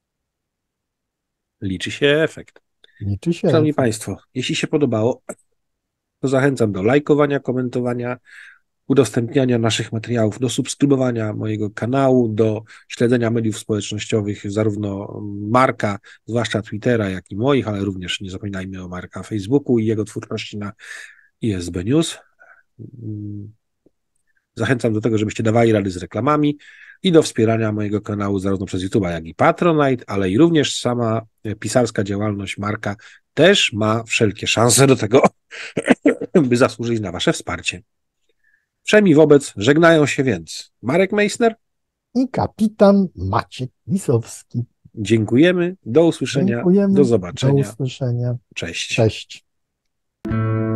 Liczy się efekt. Liczy się Szanowni efekt. Państwo, jeśli się podobało, to zachęcam do lajkowania, komentowania, udostępniania naszych materiałów, do subskrybowania mojego kanału, do śledzenia mediów społecznościowych, zarówno Marka, zwłaszcza Twittera, jak i moich, ale również nie zapominajmy o Marka Facebooku i jego twórczości na ISB News. Zachęcam do tego, żebyście dawali rady z reklamami i do wspierania mojego kanału zarówno przez YouTube'a, jak i Patronite, ale i również sama pisarska działalność Marka też ma wszelkie szanse do tego, by zasłużyć na wasze wsparcie. Wszemi wobec żegnają się więc Marek Meissner i kapitan Maciek Lisowski. Dziękujemy, do usłyszenia, Dziękujemy. do zobaczenia. Do usłyszenia. Cześć. Cześć.